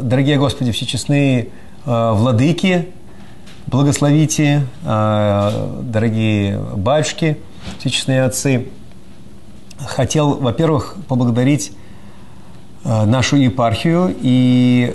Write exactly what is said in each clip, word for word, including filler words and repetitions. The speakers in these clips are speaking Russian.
Дорогие Господи, всечестные владыки, благословите, дорогие батюшки, всечестные отцы. Хотел, во-первых, поблагодарить нашу епархию и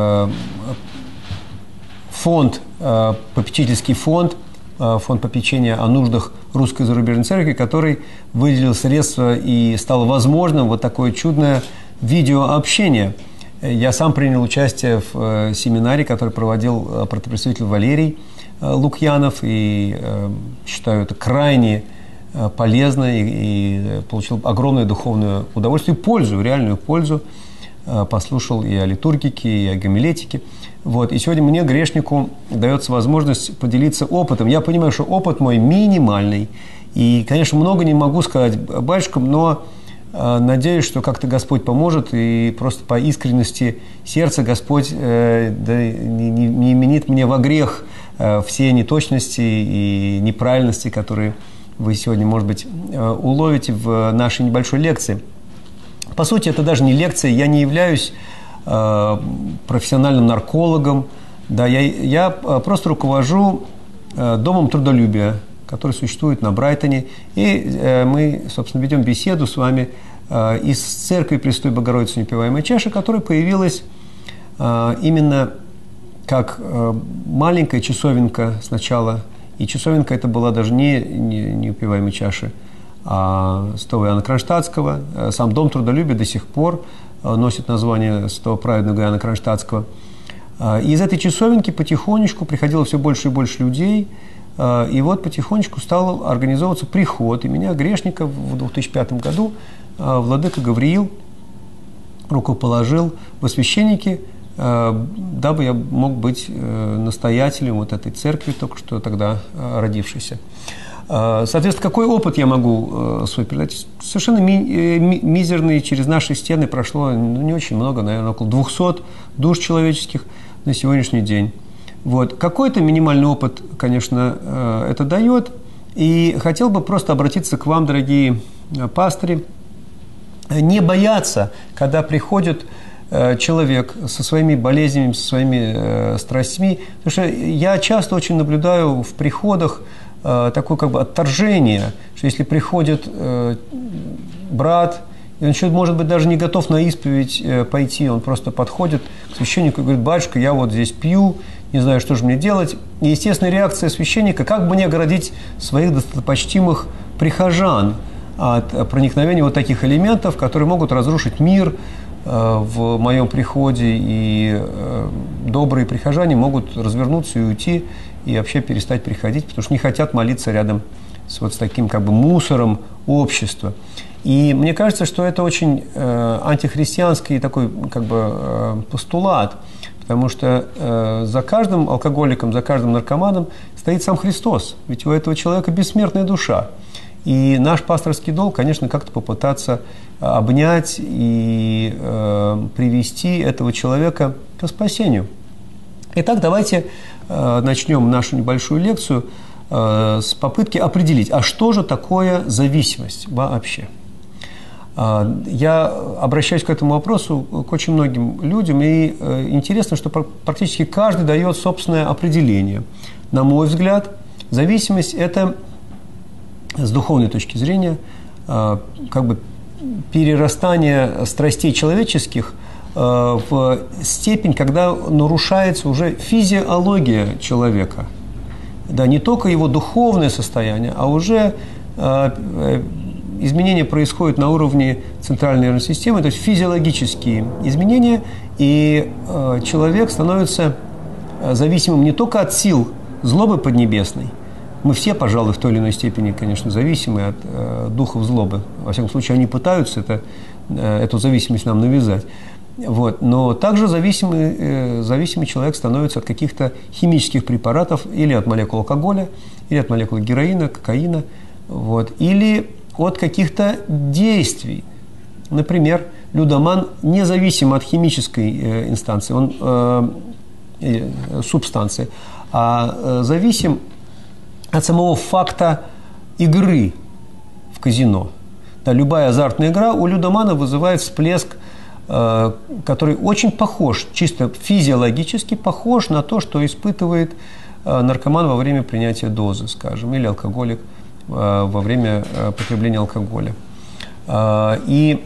фонд, попечительский фонд, фонд попечения о нуждах Русской зарубежной церкви, который выделил средства и стало возможным вот такое чудное видеообщение. Я сам принял участие в семинаре, который проводил протопредставитель Валерий Лукьянов, и считаю это крайне полезно, и, и получил огромное духовное удовольствие, пользу, реальную пользу. Послушал и о литургике, и о гомилетике. Вот. И сегодня мне, грешнику, дается возможность поделиться опытом. Я понимаю, что опыт мой минимальный. И, конечно, много не могу сказать батюшкам, но э, надеюсь, что как-то Господь поможет. И просто по искренности сердца Господь э, да, не, не именит мне во грех э, все неточности и неправильности, которые вы сегодня, может быть, э, уловите в нашей небольшой лекции. По сути, это даже не лекция, я не являюсь э, профессиональным наркологом, да, я, я просто руковожу э, Домом трудолюбия, который существует на Брайтоне, и э, мы, собственно, ведем беседу с вами э, из Церкви Пресвятой Богородицы Неупиваемой Чаши, которая появилась э, именно как э, маленькая часовенка сначала, и часовенка это была даже не, не Неупиваемой Чаши, а Святого Иоанна Кронштадтского. Сам Дом трудолюбия до сих пор носит название Святого Праведного Иоанна Кронштадтского. И из этой часовенки потихонечку приходило все больше и больше людей, и вот потихонечку стал организовываться приход. И меня, грешника, в две тысячи пятом году владыка Гавриил рукоположил во священники, дабы я мог быть настоятелем вот этой церкви, только что тогда родившейся. Соответственно, какой опыт я могу свой передать? Совершенно ми- ми- мизерный. Через наши стены прошло ну, не очень много, наверное, около двухсот душ человеческих на сегодняшний день. Вот. Какой-то минимальный опыт, конечно, это дает. И хотел бы просто обратиться к вам, дорогие пастыри, не бояться, когда приходит человек со своими болезнями, со своими страстями. Потому что я часто очень наблюдаю в приходах такое как бы отторжение, что если приходит э, брат, и он еще, может быть, даже не готов на исповедь э, пойти, он просто подходит к священнику и говорит: батюшка, я вот здесь пью, не знаю, что же мне делать. И естественная реакция священника: как бы не оградить своих достопочтимых прихожан от проникновения вот таких элементов, которые могут разрушить мир э, в моем приходе, и э, добрые прихожане могут развернуться и уйти, и вообще перестать приходить, потому что не хотят молиться рядом с вот с таким как бы мусором общества. И мне кажется, что это очень э, антихристианский такой как бы э, постулат, потому что э, за каждым алкоголиком, за каждым наркоманом стоит сам Христос, ведь у этого человека бессмертная душа. И наш пасторский долг, конечно, как-то попытаться обнять и э, привести этого человека к спасению. Итак, давайте э, начнем нашу небольшую лекцию э, с попытки определить, а что же такое зависимость вообще. Э, я обращаюсь к этому вопросу к очень многим людям, и э, интересно, что практически каждый дает собственное определение. На мой взгляд, зависимость – это, с духовной точки зрения, э, как бы перерастание страстей человеческих в степень, когда нарушается уже физиология человека. Да, не только его духовное состояние, а уже э, изменения происходят на уровне центральной нервной системы, то есть физиологические изменения, и э, человек становится зависимым не только от сил злобы поднебесной. Мы все, пожалуй, в той или иной степени, конечно, зависимы от э, духов злобы. Во всяком случае, они пытаются это, э, эту зависимость нам навязать. Вот. Но также зависимый, э, зависимый человек становится от каких-то химических препаратов, или от молекул алкоголя, или от молекул героина, кокаина, вот, или от каких-то действий. Например, людоман независим от химической э, инстанции, он, э, э, субстанции, а э, зависим от самого факта игры в казино. Да, любая азартная игра у людомана вызывает всплеск который очень похож, чисто физиологически похож на то, что испытывает наркоман во время принятия дозы, скажем, или алкоголик во время потребления алкоголя. И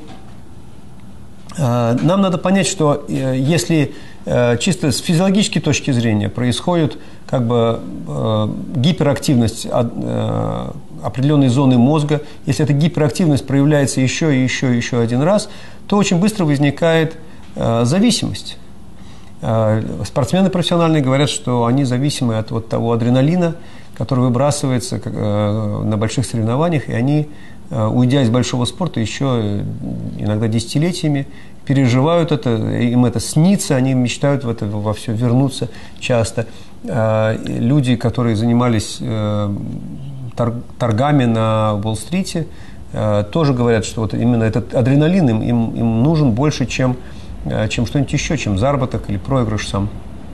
нам надо понять, что если чисто с физиологической точки зрения происходит как бы гиперактивность определенной зоны мозга, если эта гиперактивность проявляется еще и еще и еще один раз, то очень быстро возникает зависимость. Спортсмены профессиональные говорят, что они зависимы от вот того адреналина, который выбрасывается на больших соревнованиях, и они, уйдя из большого спорта, еще иногда десятилетиями переживают это, им это снится, они мечтают в это, во все вернуться часто. Люди, которые занимались торгами на Уолл-стрите, тоже говорят, что вот именно этот адреналин им, им, им нужен больше, чем, чем что-нибудь еще, чем заработок или проигрыш сам.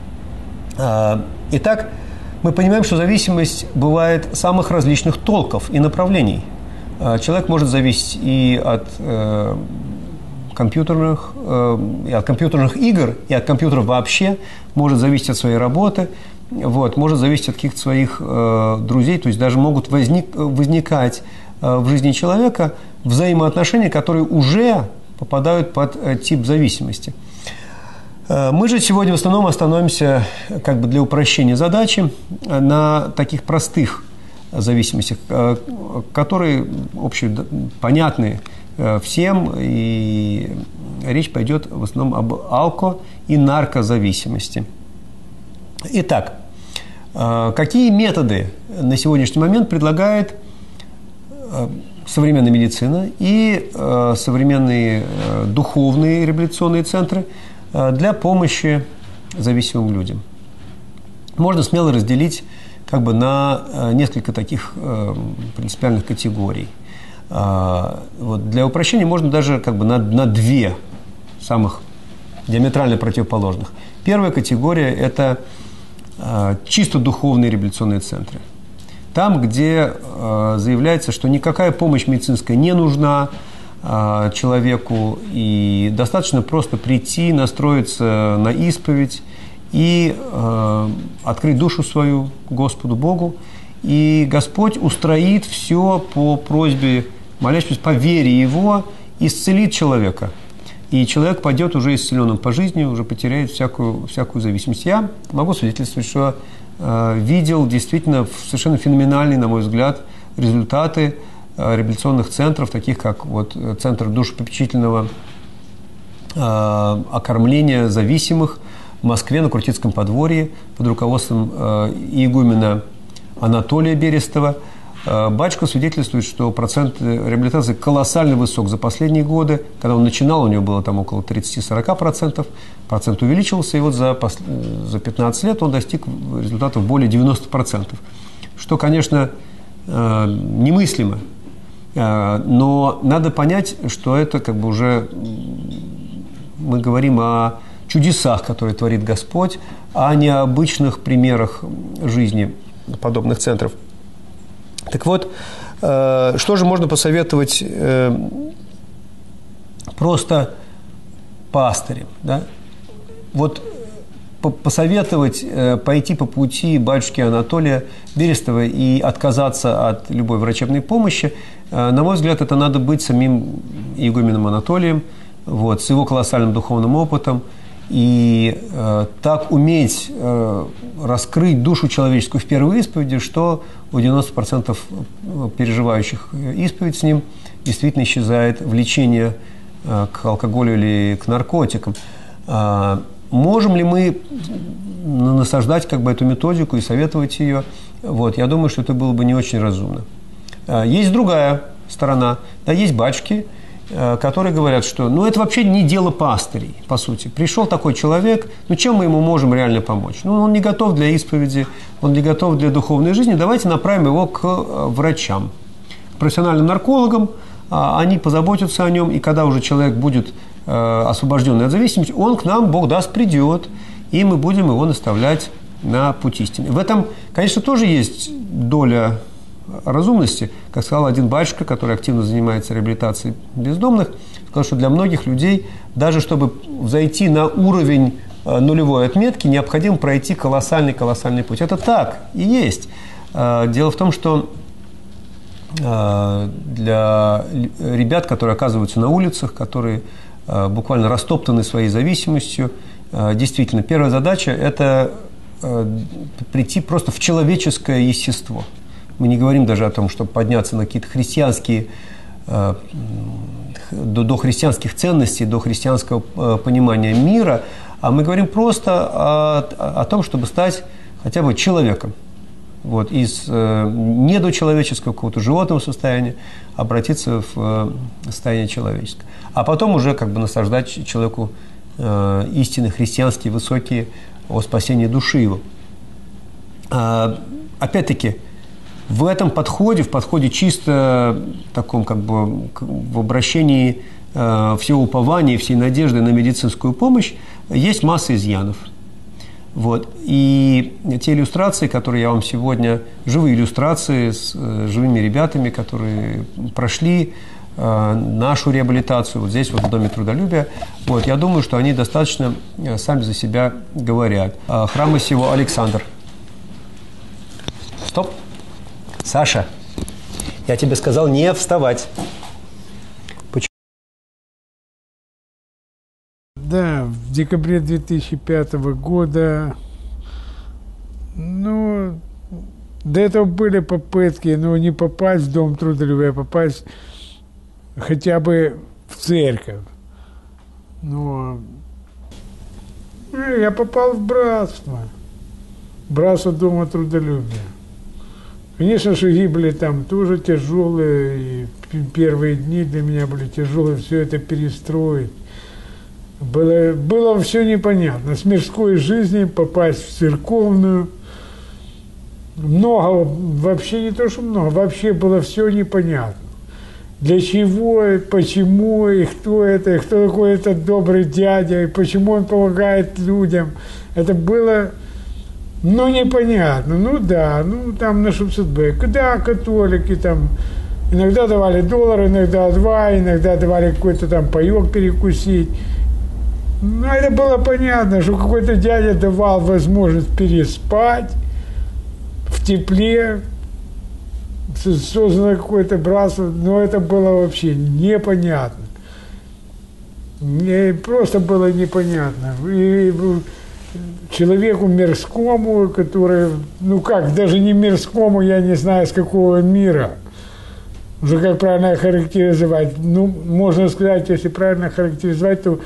Итак, мы понимаем, что зависимость бывает самых различных толков и направлений. Человек может зависеть и от э, компьютерных, э, и от компьютерных игр, и от компьютеров вообще, может зависеть от своей работы, вот, может зависеть от каких-то своих э, друзей, то есть даже могут возник, возникать э, в жизни человека взаимоотношения, которые уже попадают под э, тип зависимости. Э, мы же сегодня в основном остановимся, как бы для упрощения задачи, на таких простых зависимостях, э, которые общепонятны э, всем, и речь пойдет в основном об алко- и наркозависимости. Итак, какие методы на сегодняшний момент предлагает современная медицина и современные духовные реабилитационные центры для помощи зависимым людям? Можно смело разделить как бы на несколько таких принципиальных категорий. Вот для упрощения можно даже как бы на, на две самых диаметрально противоположных. Первая категория – это чисто духовные реабилитационные центры. Там, где э, заявляется, что никакая помощь медицинская не нужна э, человеку, и достаточно просто прийти, настроиться на исповедь и э, открыть душу свою Господу Богу, и Господь устроит все по просьбе молящегося, по вере Его, исцелит человека. И человек пойдет уже исцеленным по жизни, уже потеряет всякую, всякую зависимость. Я могу свидетельствовать, что э, видел действительно совершенно феноменальные, на мой взгляд, результаты э, реабилитационных центров, таких как вот, Центр душепопечительного э, окормления зависимых в Москве на Крутицком подворье под руководством э, игумена Анатолия Берестова. Батюшка свидетельствует, что процент реабилитации колоссально высок за последние годы. Когда он начинал, у него было там около тридцать-сорок процентов. Процент увеличился, и вот за, за пятнадцать лет он достиг результатов более девяноста процентов. Что, конечно, немыслимо. Но надо понять, что это как бы уже мы говорим о чудесах, которые творит Господь, а не о обычных примерах жизни подобных центров. Так вот, э, что же можно посоветовать э, просто пастырям? Да? Вот по посоветовать э, пойти по пути батюшки Анатолия Берестова и отказаться от любой врачебной помощи, э, на мой взгляд, это надо быть самим игуменом Анатолием, вот, с его колоссальным духовным опытом, и э, так уметь э, раскрыть душу человеческую в первой исповеди, что у девяноста процентов переживающих исповедь с ним действительно исчезает влечение э, к алкоголю или к наркотикам. Э, можем ли мы насаждать как бы эту методику и советовать ее? Вот, я думаю, что это было бы не очень разумно. Э, есть другая сторона. Да, есть батюшки, которые говорят, что ну, это вообще не дело пастырей, по сути. Пришел такой человек, ну чем мы ему можем реально помочь? Ну, он не готов для исповеди, он не готов для духовной жизни, давайте направим его к врачам, к профессиональным наркологам, они позаботятся о нем, и когда уже человек будет освобожденный от зависимости, он к нам, Бог даст, придет, и мы будем его наставлять на путь истины. В этом, конечно, тоже есть доля разумности. Как сказал один батюшка, который активно занимается реабилитацией бездомных, сказал, что для многих людей, даже чтобы зайти на уровень нулевой отметки, необходимо пройти колоссальный-колоссальный путь. Это так и есть. Дело в том, что для ребят, которые оказываются на улицах, которые буквально растоптаны своей зависимостью, действительно, первая задача – это прийти просто в человеческое естество. Мы не говорим даже о том, чтобы подняться на какие-то христианские, до, до христианских ценностей, до христианского понимания мира, а мы говорим просто о, о том, чтобы стать хотя бы человеком. Вот, из э, недочеловеческого какого-то животного состояния обратиться в э, состояние человеческое. А потом уже как бы насаждать человеку э, истины христианские, высокие о спасении души его. А, опять-таки, в этом подходе, в подходе чисто таком как бы в обращении э, всего упования, всей надежды на медицинскую помощь, есть масса изъянов. Вот. И те иллюстрации, которые я вам сегодня, живые иллюстрации с э, живыми ребятами, которые прошли э, нашу реабилитацию вот здесь, вот в Доме трудолюбия, вот, я думаю, что они достаточно э, сами за себя говорят. Э, храма сего Александр. Стоп. Саша, я тебе сказал не вставать. Да, в декабре две тысячи пятого года, ну, до этого были попытки, ну, не попасть в Дом трудолюбия, а попасть хотя бы в церковь. Но я попал в братство, братство Дома трудолюбия. Конечно, шаги были там тоже тяжелые, и первые дни для меня были тяжелые, все это перестроить. Было, было все непонятно. С мирской жизни попасть в церковную. Много, вообще не то, что много, вообще было все непонятно. Для чего, почему, и кто это, и кто такой этот добрый дядя, и почему он помогает людям. Это было, ну, непонятно. Ну, да, ну, там на Шубсетбе. Да, католики там иногда давали доллар, иногда два, иногда давали какой-то там паёк перекусить. Ну, это было понятно, что какой-то дядя давал возможность переспать в тепле, создано какое-то братство, но это было вообще непонятно. Мне просто было непонятно. И человеку мирскому, который, ну как, даже не мирскому, я не знаю, с какого мира, уже как правильно характеризовать. Ну, можно сказать, если правильно характеризовать, то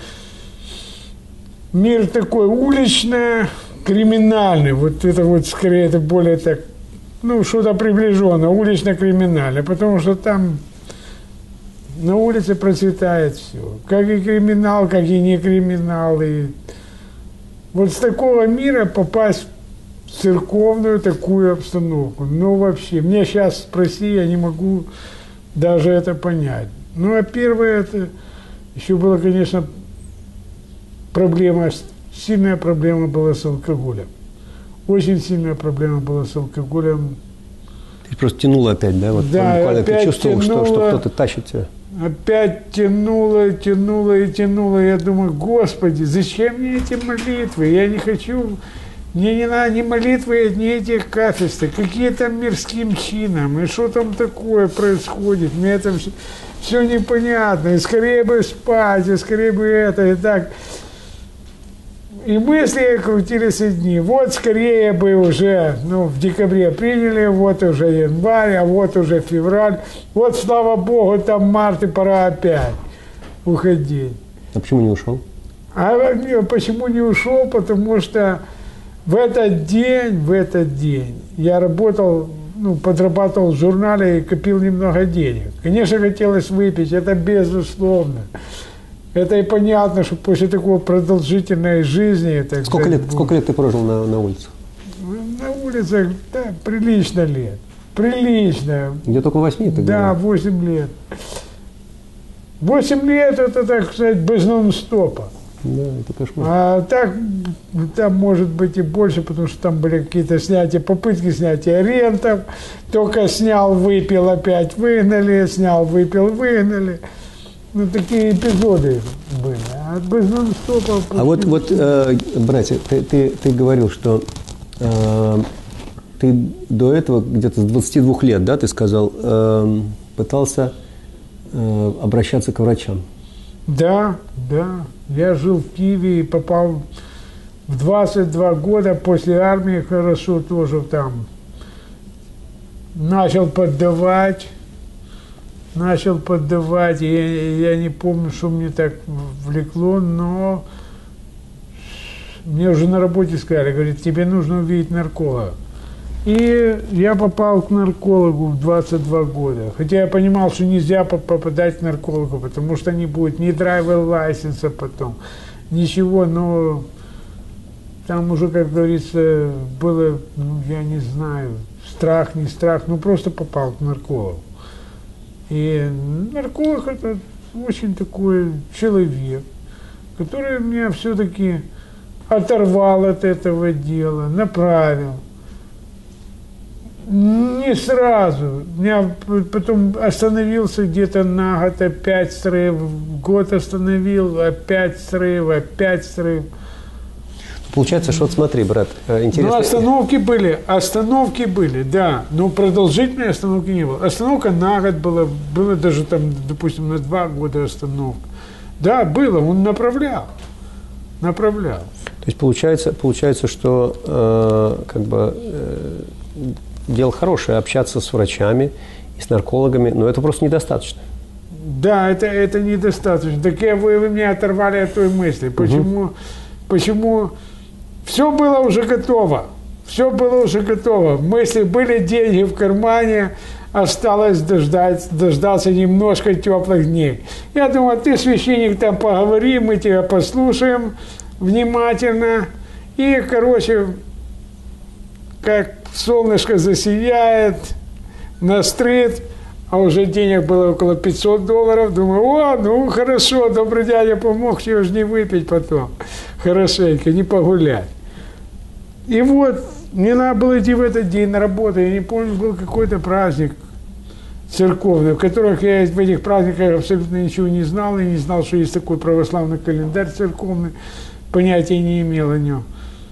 мир такой улично-криминальный, вот это вот скорее, это более так, ну, что-то приближенное, улично-криминальное, потому что там на улице процветает все, как и криминал, как и не криминал. И вот с такого мира попасть в церковную такую обстановку, ну, вообще, мне сейчас спроси, я не могу даже это понять. Ну, а первое, это еще было, конечно, проблема, сильная проблема была с алкоголем. Очень сильная проблема была с алкоголем. Ты просто тянула опять, да? Вот да, буквально опять ты чувствовал, тянуло, что, что кто-то тащит тебя. Опять тянуло, тянуло и тянуло. Я думаю, Господи, зачем мне эти молитвы? Я не хочу, мне не надо ни молитвы, ни этих кафестры, какие там мирским чинам, и что там такое происходит. Мне это все, все непонятно. И скорее бы спать, и скорее бы это, и так. И мысли крутились одни. Вот скорее бы уже, ну, в декабре приняли, вот уже январь, а вот уже февраль. Вот, слава Богу, там март, и пора опять уходить. А почему не ушел? А почему не ушел? Потому что в этот день, в этот день я работал, ну, подрабатывал в журнале и копил немного денег. Конечно, хотелось выпить, это безусловно. Это и понятно, что после такой продолжительной жизни... Так сколько, сказать, лет, сколько лет ты прожил на, на улицах? На улицах, да, прилично лет. Прилично. Где-то около восьми? Да, восемь лет. Восемь лет, это, так сказать, без нон-стопа. Да, это кошмар. А так, там может быть и больше, потому что там были какие-то снятия, попытки снятия рентов. Только снял, выпил, опять выгнали, снял, выпил, выгнали. Ну, такие эпизоды были. А без нон-стопа... А вот, вот э, братья, ты, ты, ты говорил, что э, ты до этого, где-то с двадцати двух лет, да, ты сказал, э, пытался э, обращаться к врачам. Да, да. Я жил в Киеве и попал в двадцать два года после армии, хорошо тоже там. Начал поддавать. Начал поддавать, я, я не помню, что мне так влекло, но мне уже на работе сказали, говорит, тебе нужно увидеть нарколога. И я попал к наркологу в двадцать два года. Хотя я понимал, что нельзя попадать к наркологу, потому что не будет ни драйвер лайсенса потом, ничего, но там уже, как говорится, было, ну, я не знаю, страх, не страх, ну просто попал к наркологу. И нарколог – это очень такой человек, который меня все-таки оторвал от этого дела, направил. Не сразу. Меня потом остановился где-то на год, опять срыв, год остановил, опять срыв, опять срыв. Получается, что вот смотри, брат, интересно. Ну, остановки были, остановки были, да, но продолжительной остановки не было. Остановка на год была, было даже там, допустим, на два года остановка. Да, было, он направлял, направлял. То есть получается, получается, что э, как бы э, дело хорошее общаться с врачами и с наркологами, но это просто недостаточно. Да, это, это недостаточно. Так я, вы, вы меня оторвали от той мысли. Почему? Угу. Почему? Все было уже готово. Все было уже готово. Мысли были, деньги в кармане, осталось дождать, дождался немножко теплых дней. Я думаю, ты, священник, там поговори, мы тебя послушаем внимательно. И, короче, как солнышко засияет, настрит, а уже денег было около пятьсот долларов. Думаю, о, ну хорошо, добрый дядя помог, чего же не выпить потом. Хорошенько, не погулять. И вот, мне надо было идти в этот день на работу. Я не помню, был какой-то праздник церковный, в которых я в этих праздниках абсолютно ничего не знал. И не знал, что есть такой православный календарь церковный. Понятия не имел о нем.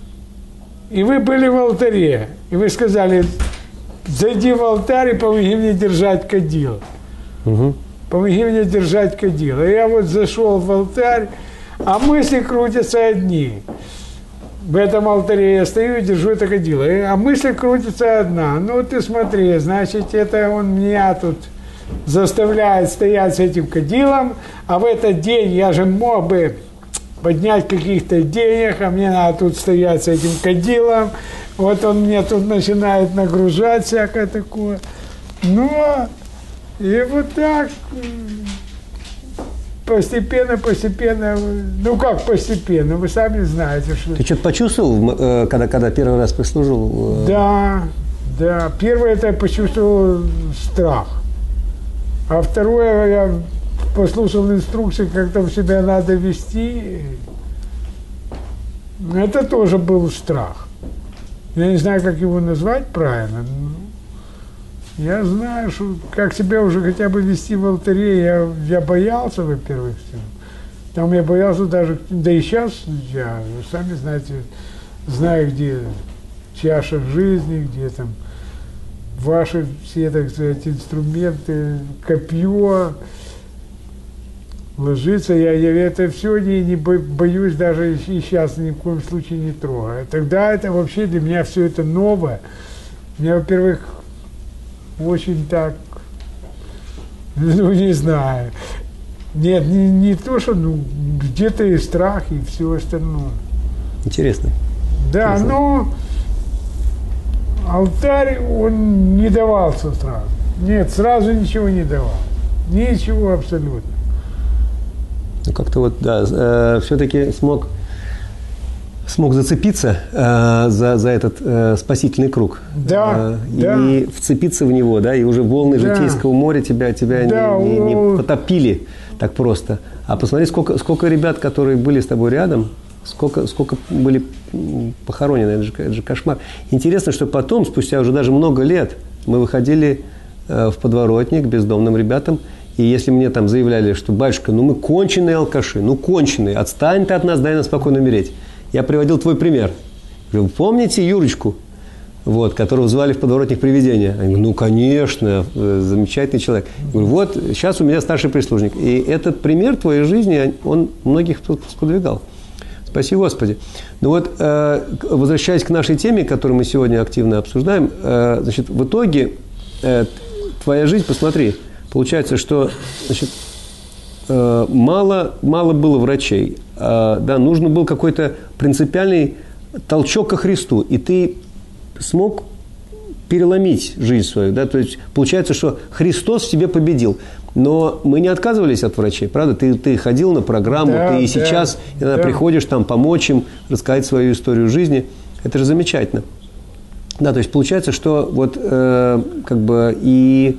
И вы были в алтаре. И вы сказали, зайди в алтарь и помоги мне держать кадил. Угу. Помоги мне держать кадил. И я вот зашел в алтарь, а мысли крутятся одни. В этом алтаре я стою и держу это кадило. А мысль крутится одна. Ну ты смотри, значит, это он меня тут заставляет стоять с этим кадилом, а в этот день я же мог бы поднять каких-то денег, а мне надо тут стоять с этим кадилом. Вот он мне тут начинает нагружать всякое такое. Ну, и вот так постепенно, постепенно, ну как постепенно, вы сами знаете, что... Ты что-то почувствовал, когда, когда первый раз прислужил? Да, да. Первое, это я почувствовал страх. А второе, я послушал инструкции, как там себя надо вести. Это тоже был страх. Я не знаю, как его назвать правильно. Но я знаю, что как себя уже хотя бы вести в алтаре, я, я боялся, во-первых, всего. Там я боялся даже, да и сейчас я, вы сами знаете, знаю, где чаша жизни, где там ваши все, так сказать, инструменты, копье, ложиться. Я, я это все не, не боюсь даже и сейчас ни в коем случае не трогаю. Тогда это вообще для меня все это новое. Меня, во-первых, очень так, ну не знаю. Нет, не, не то, что ну, где-то и страх, и все остальное. Интересно. Да, Интересно. Но алтарь, он не давался сразу. Нет, сразу ничего не давал. Ничего абсолютно. Ну, как-то вот, да, э, все-таки смог смог зацепиться э, за, за этот э, спасительный круг. Да, э, да. И вцепиться в него, да, и уже волны да. житейского моря тебя, тебя да, не, не, не потопили так просто. А посмотри, сколько, сколько ребят, которые были с тобой рядом, сколько, сколько были похоронены, это же, это же кошмар. Интересно, что потом, спустя уже даже много лет, мы выходили э, в подворотник бездомным ребятам, и если мне там заявляли, что батюшка, ну мы конченые алкаши, ну конченые, отстань ты от нас, дай нам спокойно умереть. Я приводил твой пример. Говорю, помните Юрочку, вот, которого звали в подворотник привидения? Они говорят, ну конечно, замечательный человек. Я говорю, вот сейчас у меня старший прислужник. И этот пример твоей жизни, он многих сподвигал. Спаси Господи. Ну вот, э, возвращаясь к нашей теме, которую мы сегодня активно обсуждаем, э, значит, в итоге э, твоя жизнь, посмотри, получается, что, значит, э, мало, мало было врачей, э, да, нужно был какой-то принципиальный толчок ко Христу, и ты смог переломить жизнь свою, да, то есть получается, что Христос в тебе победил. Но мы не отказывались от врачей, правда? Ты, ты ходил на программу, да, ты и да, сейчас иногда да. приходишь там помочь им, рассказать свою историю жизни. Это же замечательно. Да, то есть получается, что вот э, как бы и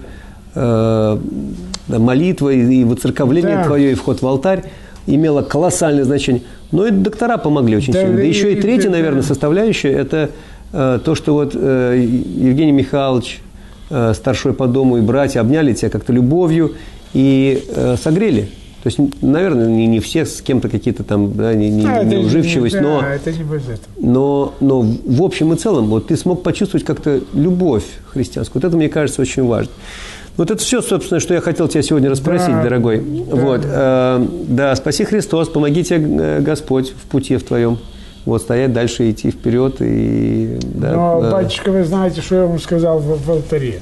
э, молитва, и воцерковление да. твое, и вход в алтарь имело колоссальное значение. Но и доктора помогли очень да, сильно. Да еще и третья, да. наверное, составляющая – это э, то, что вот э, Евгений Михайлович, старшой по дому, и братья обняли тебя как-то любовью и э, согрели. То есть, наверное, не, не все с кем-то какие-то там, да, не, не, а, неуживчивость, не, да, но, это не но, но в общем и целом вот ты смог почувствовать как-то любовь христианскую. Вот это, мне кажется, очень важно. Вот это все, собственно, что я хотел тебя сегодня расспросить, да, дорогой. Да, вот, э, да, спаси Христос, помоги тебе Господь в пути в твоем. Вот, стоять дальше, идти вперед. И, да, Но, да. батюшка, вы знаете, что я вам сказал в, в алтаре?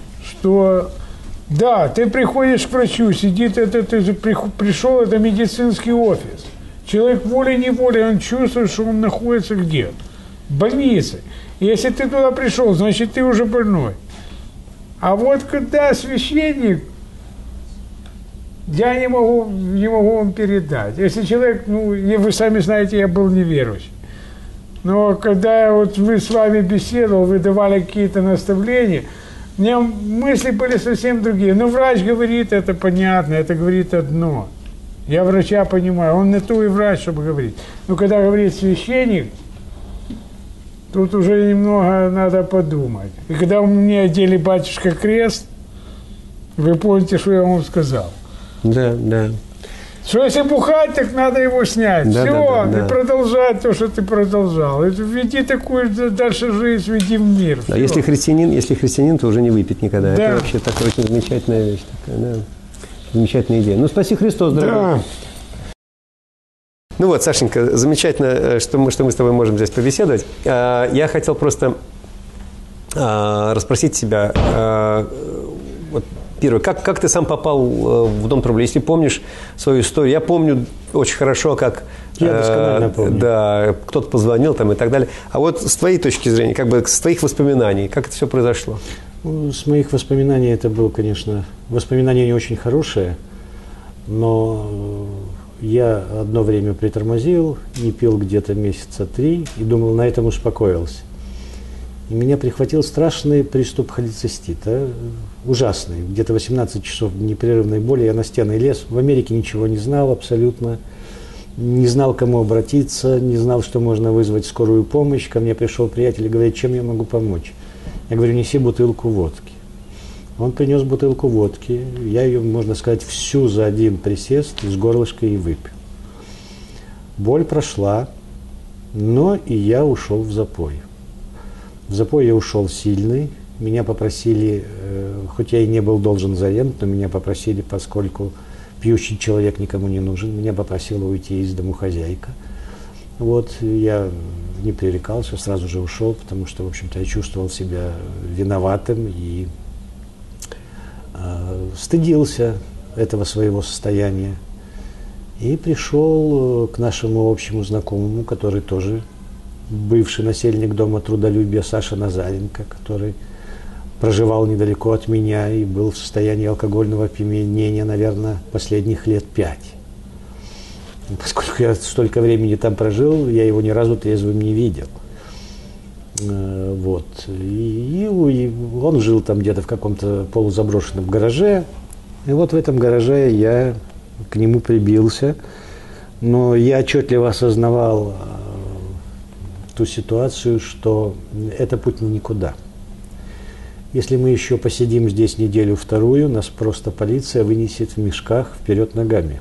Что, да, ты приходишь к врачу, сидит, это, ты пришел, это медицинский офис. Человек волей-неволей, он чувствует, что он находится где? В больнице. И если ты туда пришел, значит, ты уже больной. А вот когда священник, я не могу, не могу вам передать. Если человек, ну, вы сами знаете, я был неверующий. Но когда вот вы с вами беседовал, вы давали какие-то наставления, у меня мысли были совсем другие. Но врач говорит, это понятно, это говорит одно. Я врача понимаю, он не то и врач, чтобы говорить. Но когда говорит священник, тут уже немного надо подумать. И когда у меня одели батюшка крест, вы помните, что я вам сказал? Да, да. Что если бухать, так надо его снять. Да, все, да, да, и да. продолжать то, что ты продолжал. Веди такую дальше жизнь, веди в мир. А если христианин, если христианин, то уже не выпьет никогда. Да. Это вообще такая очень замечательная вещь. Такая, да. Замечательная идея. Ну, спаси Христос, дорогой. Да. Ну вот, Сашенька, замечательно, что мы, что мы с тобой можем здесь побеседовать. Я хотел просто расспросить тебя. Вот, первое, как, как ты сам попал в Дом Трубля? Если помнишь свою историю, я помню очень хорошо, как я досконально помню. Да, кто-то позвонил там и так далее. А вот с твоей точки зрения, как бы с твоих воспоминаний, как это все произошло? Ну, с моих воспоминаний это было, конечно, воспоминания не очень хорошие, но я одно время притормозил, не пил где-то месяца три и думал, на этом успокоился. И меня прихватил страшный приступ холецистита, ужасный. Где-то восемнадцать часов непрерывной боли, я на стены лез. В Америке ничего не знал абсолютно, не знал, к кому обратиться, не знал, что можно вызвать скорую помощь. Ко мне пришел приятель и говорит, чем я могу помочь? Я говорю, неси бутылку водки. Он принес бутылку водки, я ее, можно сказать, всю за один присест с горлышкой и выпил. Боль прошла, но и я ушел в запой. В запой я ушел сильный, меня попросили, э, хоть я и не был должен за рент, но меня попросили, поскольку пьющий человек никому не нужен, меня попросила уйти из дому хозяйка. Вот, я не пререкался, сразу же ушел, потому что, в общем-то, я чувствовал себя виноватым и э, стыдился этого своего состояния. И пришел к нашему общему знакомому, который тоже бывший насельник Дома Трудолюбия, Саша Назаренко, который проживал недалеко от меня и был в состоянии алкогольного опьянения, наверное, последних лет пять. Поскольку я столько времени там прожил, я его ни разу трезвым не видел. Вот. И, и он жил там где-то в каком-то полузаброшенном гараже. И вот в этом гараже я к нему прибился. Но я отчетливо осознавал ту ситуацию, что это путь на никуда. Если мы еще посидим здесь неделю-вторую, нас просто полиция вынесет в мешках вперед ногами.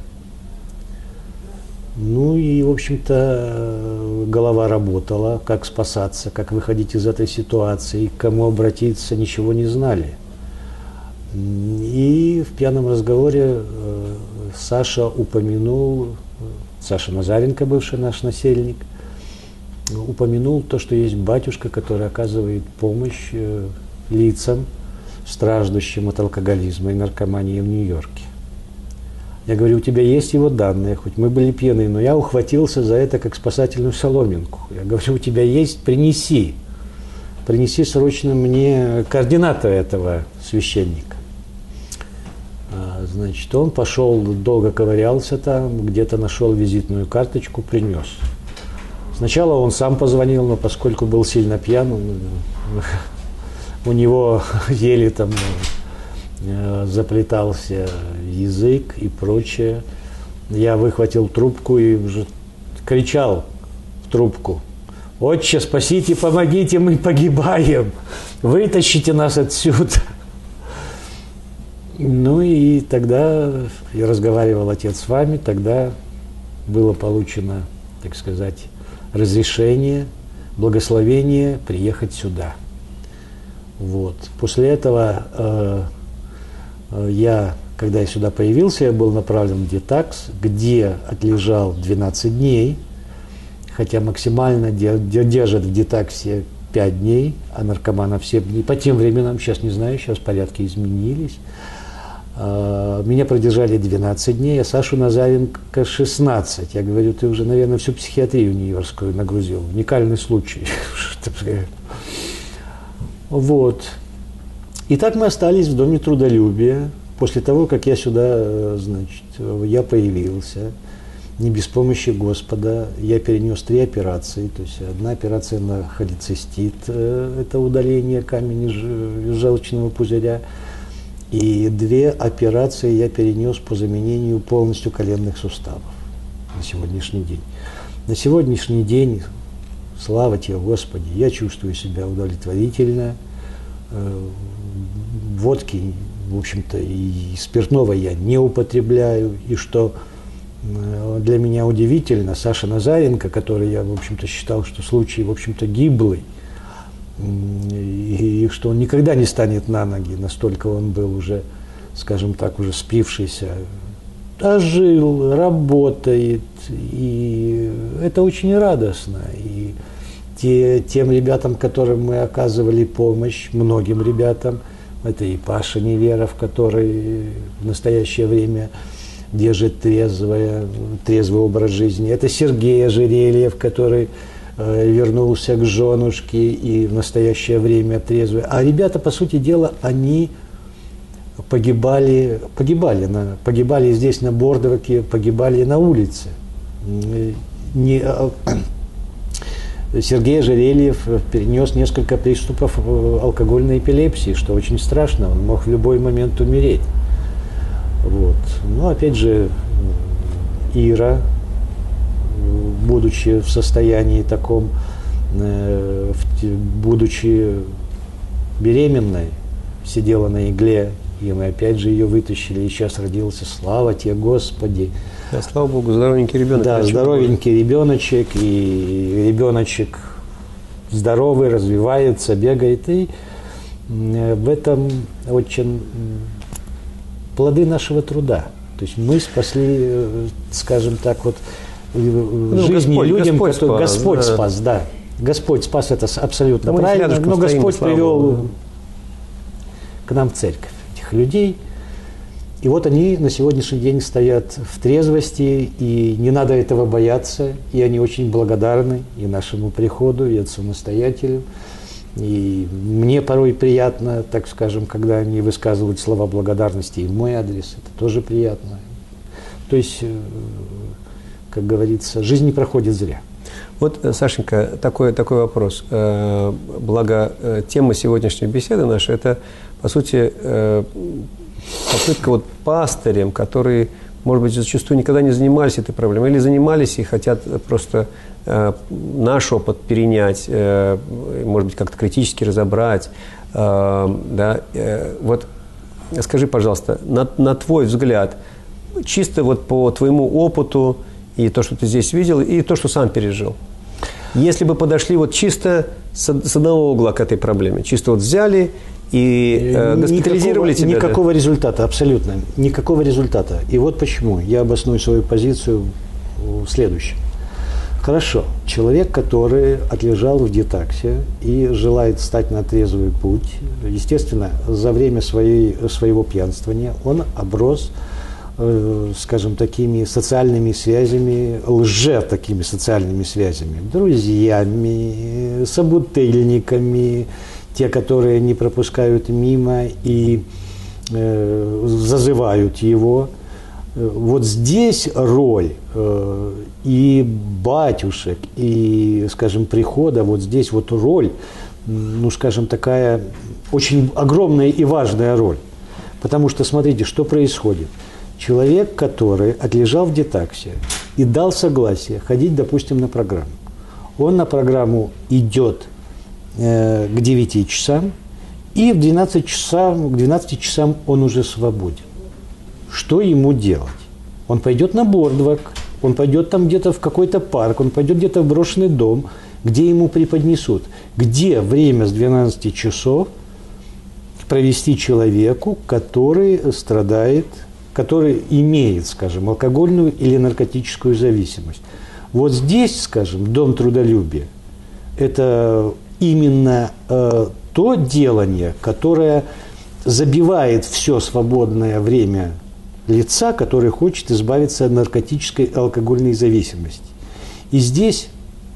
Ну и, в общем-то, голова работала, как спасаться, как выходить из этой ситуации, к кому обратиться, ничего не знали. И в пьяном разговоре Саша упомянул, Саша Назаренко, бывший наш насельник, упомянул то, что есть батюшка, который оказывает помощь лицам, страждущим от алкоголизма и наркомании в Нью-Йорке. Я говорю, у тебя есть его данные, хоть мы были пьяные, но я ухватился за это как спасательную соломинку. Я говорю, у тебя есть, принеси. Принеси срочно мне координаты этого священника. А, значит, он пошел, долго ковырялся там, где-то нашел визитную карточку, принес. Сначала он сам позвонил, но поскольку был сильно пьян, он, у него еле там заплетался язык и прочее. Я выхватил трубку и уже кричал в трубку: «Отче, спасите, помогите, мы погибаем! Вытащите нас отсюда!» Ну и тогда я разговаривал, отец, с вами, тогда было получено, так сказать, разрешение, благословение приехать сюда. Вот. После этого э, я, когда я сюда появился, я был направлен в детакс, где отлежал двенадцать дней, хотя максимально держат в детаксе пять дней, а наркоманов семь дней. По тем временам, сейчас не знаю, сейчас порядки изменились. Меня продержали двенадцать дней, а Сашу Назаренко шестнадцать. Я говорю, ты уже, наверное, всю психиатрию нью-йоркскую нагрузил. Уникальный случай. Вот. И так мы остались в Доме трудолюбия. После того, как я сюда, значит, я появился, не без помощи Господа, я перенес три операции. То есть одна операция на холецистит, это удаление камня желчного пузыря. И две операции я перенес по заменению полностью коленных суставов на сегодняшний день. На сегодняшний день, слава тебе, Господи, я чувствую себя удовлетворительно. Водки, в общем-то, и спиртного я не употребляю. И что для меня удивительно, Саша Назаренко, который я, в общем-то, считал, что случай, в общем-то, гиблый, и что он никогда не станет на ноги, настолько он был уже, скажем так, уже спившийся, а жил, работает, и это очень радостно. И те, тем ребятам, которым мы оказывали помощь, многим ребятам, это и Паша Неверов, который в настоящее время держит трезвое, трезвый образ жизни, это Сергей Ожерельев, который вернулся к женушке и в настоящее время трезвый. А ребята, по сути дела, они погибали, погибали, на, погибали здесь на Бордовике, погибали на улице. Не, Сергей Ожерельев перенес несколько приступов алкогольной эпилепсии, что очень страшно, он мог в любой момент умереть. Вот. Но опять же, Ира, будучи в состоянии таком, э, будучи беременной, сидела на игле, и мы опять же ее вытащили, и сейчас родился, слава тебе, Господи. Да, слава Богу, здоровенький ребенок. Да, здоровенький ребеночек, и ребеночек здоровый, развивается, бегает, и в этом очень плоды нашего труда. То есть мы спасли, скажем так, вот, ну, жизни Господь, людям, Господь которые спас, Господь да. спас, да. Господь спас, это абсолютно да правильно, но Господь стоим, привел Богу. К нам в церковь этих людей. И вот они на сегодняшний день стоят в трезвости, и не надо этого бояться, и они очень благодарны и нашему приходу, и отцу-настоятелю. И мне порой приятно, так скажем, когда они высказывают слова благодарности и в мой адрес, это тоже приятно. То есть как говорится, жизнь не проходит зря. Вот, Сашенька, такой, такой вопрос. Благо, тема сегодняшней беседы нашей – это, по сути, попытка вот пастырям, которые, может быть, зачастую никогда не занимались этой проблемой, или занимались и хотят просто наш опыт перенять, может быть, как-то критически разобрать. Да? Вот скажи, пожалуйста, на, на твой взгляд, чисто вот по твоему опыту, и то, что ты здесь видел, и то, что сам пережил. Если бы подошли вот чисто с, с одного угла к этой проблеме, чисто вот взяли и э, госпитализировали никакого, тебя. Никакого да? результата, абсолютно. Никакого результата. И вот почему. Я обосную свою позицию в следующем. Хорошо. Человек, который отлежал в детоксе и желает встать на трезвый путь, естественно, за время своей, своего пьянствования он оброс, скажем, такими социальными связями, лже такими социальными связями, друзьями, собутыльниками, те, которые не пропускают мимо и э, зазывают его. Вот здесь роль э, и батюшек, и, скажем, прихода, вот здесь вот роль, ну, скажем, такая очень огромная и важная роль. Потому что, смотрите, что происходит. Человек, который отлежал в детоксе и дал согласие ходить, допустим, на программу. Он на программу идет э, к девяти часам, и в двенадцать часам, к двенадцати часам он уже свободен. Что ему делать? Он пойдет на бордвак, он пойдет там где-то в какой-то парк, он пойдет где-то в брошенный дом, где ему преподнесут, где время с двенадцати часов провести человеку, который страдает, который имеет, скажем, алкогольную или наркотическую зависимость. Вот здесь, скажем, дом трудолюбия – это именно э, то делание, которое забивает все свободное время лица, который хочет избавиться от наркотической и алкогольной зависимости. И здесь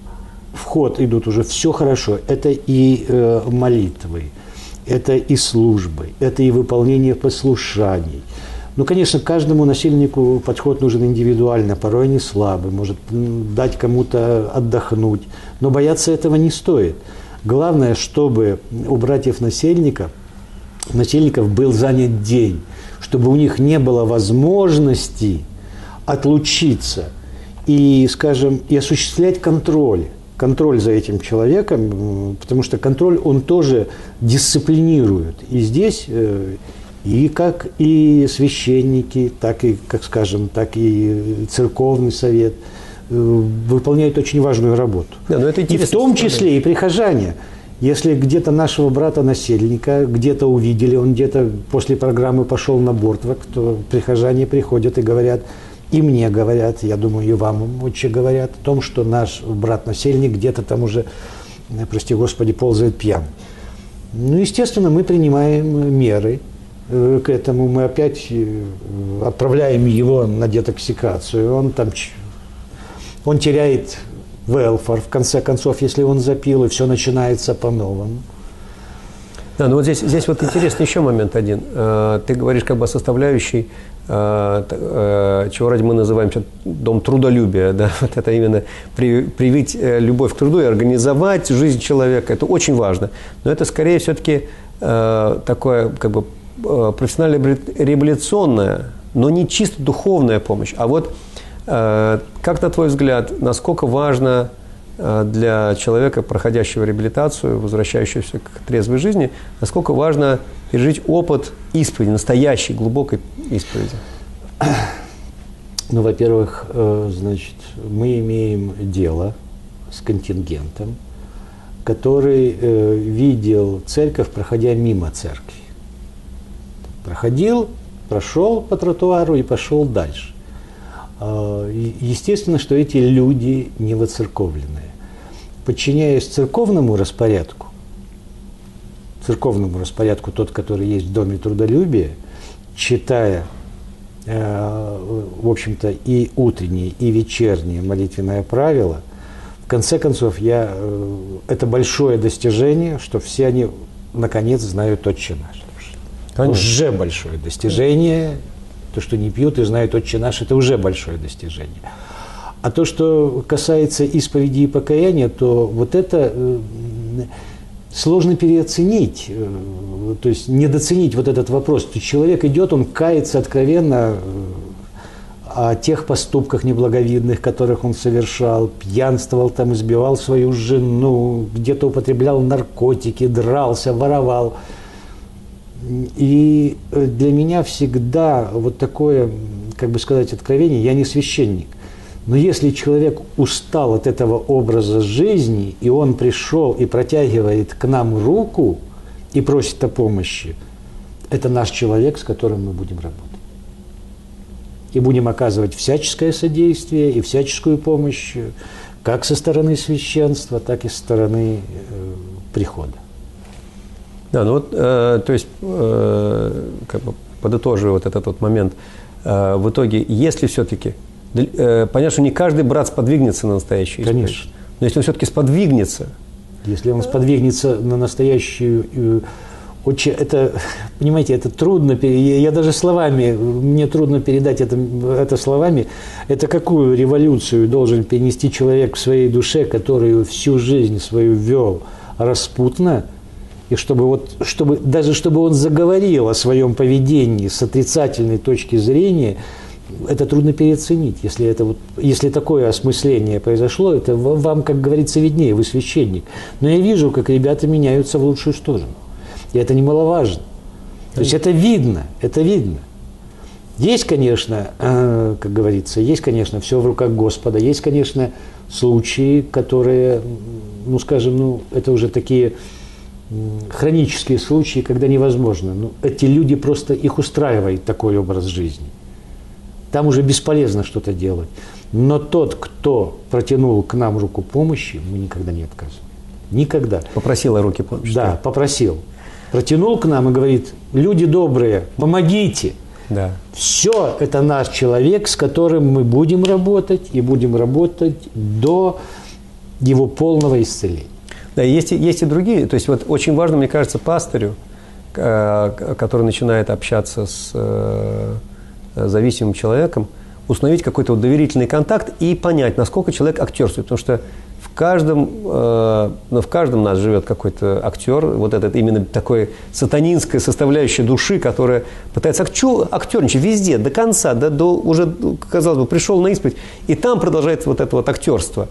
в ход идут уже все хорошо. Это и э, молитвы, это и службы, это и выполнение послушаний. Ну, конечно, каждому насильнику подход нужен индивидуально, порой они слабы, может дать кому-то отдохнуть, но бояться этого не стоит. Главное, чтобы у братьев-насильников насильников был занят день, чтобы у них не было возможности отлучиться и, скажем, и осуществлять контроль, контроль за этим человеком, потому что контроль, он тоже дисциплинирует. И здесь и как и священники, так и, как скажем, так и церковный совет выполняют очень важную работу. Да, но это и в том числе и прихожане. Если где-то нашего брата-насельника где-то увидели, он где-то после программы пошел на бордвак, то прихожане приходят и говорят, и мне говорят, я думаю, и вам очень говорят о том, что наш брат-насельник где-то там уже, прости Господи, ползает пьян. Ну, естественно, мы принимаем меры к этому. Мы опять отправляем его на детоксикацию. Он там, он теряет велфар, в конце концов, если он запил, и все начинается по-новому. Да, ну вот здесь, здесь вот интересный еще момент один. Ты говоришь как бы о составляющей, чего ради мы называем дом трудолюбия. Да? Вот это именно привить любовь к труду и организовать жизнь человека. Это очень важно. Но это скорее все-таки такое как бы профессионально-реабилитационная, но не чисто духовная помощь. А вот как, на твой взгляд, насколько важно для человека, проходящего реабилитацию, возвращающегося к трезвой жизни, насколько важно пережить опыт исповеди, настоящей, глубокой исповеди? Ну, во-первых, значит, мы имеем дело с контингентом, который видел церковь, проходя мимо церкви. Проходил, прошел по тротуару и пошел дальше. Естественно, что эти люди не воцерковленные. Подчиняясь церковному распорядку, церковному распорядку, тот, который есть в Доме трудолюбия, читая, в общем-то, и утренние, и вечерние молитвенное правило, в конце концов, я, это большое достижение, что все они, наконец, знают Отче наш. Конечно. Уже большое достижение. То, что не пьют и знают Отче наш, это уже большое достижение. А то, что касается исповеди и покаяния, то вот это сложно переоценить, то есть недооценить вот этот вопрос. То есть человек идет, он кается откровенно о тех поступках неблаговидных, которых он совершал, пьянствовал, там, избивал свою жену, где-то употреблял наркотики, дрался, воровал. И для меня всегда вот такое, как бы сказать, откровение, я не священник, но если человек устал от этого образа жизни, и он пришел и протягивает к нам руку и просит о помощи, это наш человек, с которым мы будем работать. И будем оказывать всяческое содействие и всяческую помощь, как со стороны священства, так и со стороны э, прихода. Да, ну вот, э, то есть, э, как бы подытоживая вот этот вот момент, э, в итоге, если все-таки, э, понятно, что не каждый брат сподвигнется на настоящую исповедь. Конечно. Но если он все-таки сподвигнется. Если он сподвигнется на настоящую... Э, Очень, это, понимаете, это трудно, я даже словами, мне трудно передать это, это словами, это какую революцию должен перенести человек в своей душе, который всю жизнь свою вел распутно, и чтобы вот, чтобы, даже чтобы он заговорил о своем поведении с отрицательной точки зрения, это трудно переоценить. Если, это вот, если такое осмысление произошло, это вам, как говорится, виднее, вы священник. Но я вижу, как ребята меняются в лучшую сторону. И это немаловажно. То есть это видно, это видно. Есть, конечно, э, как говорится, есть, конечно, все в руках Господа. Есть, конечно, случаи, которые, ну, скажем, ну, это уже такие хронические случаи, когда невозможно. Ну, эти люди просто, их устраивает такой образ жизни. Там уже бесполезно что-то делать. Но тот, кто протянул к нам руку помощи, мы никогда не отказываем. Никогда. Попросил о руке помощи. Да, попросил. Протянул к нам и говорит: люди добрые, помогите. Да. Все это наш человек, с которым мы будем работать и будем работать до его полного исцеления. Да, есть, есть и другие. То есть вот очень важно, мне кажется, пастырю, который начинает общаться с зависимым человеком, установить какой-то вот доверительный контакт и понять, насколько человек актерствует. Потому что в каждом, э, ну, в каждом нас живет какой-то актер, вот этот именно такой сатанинская составляющая души, которая пытается актер, актерничать везде, до конца, до, до, уже, казалось бы, пришел на исповедь, и там продолжается вот это вот актерство.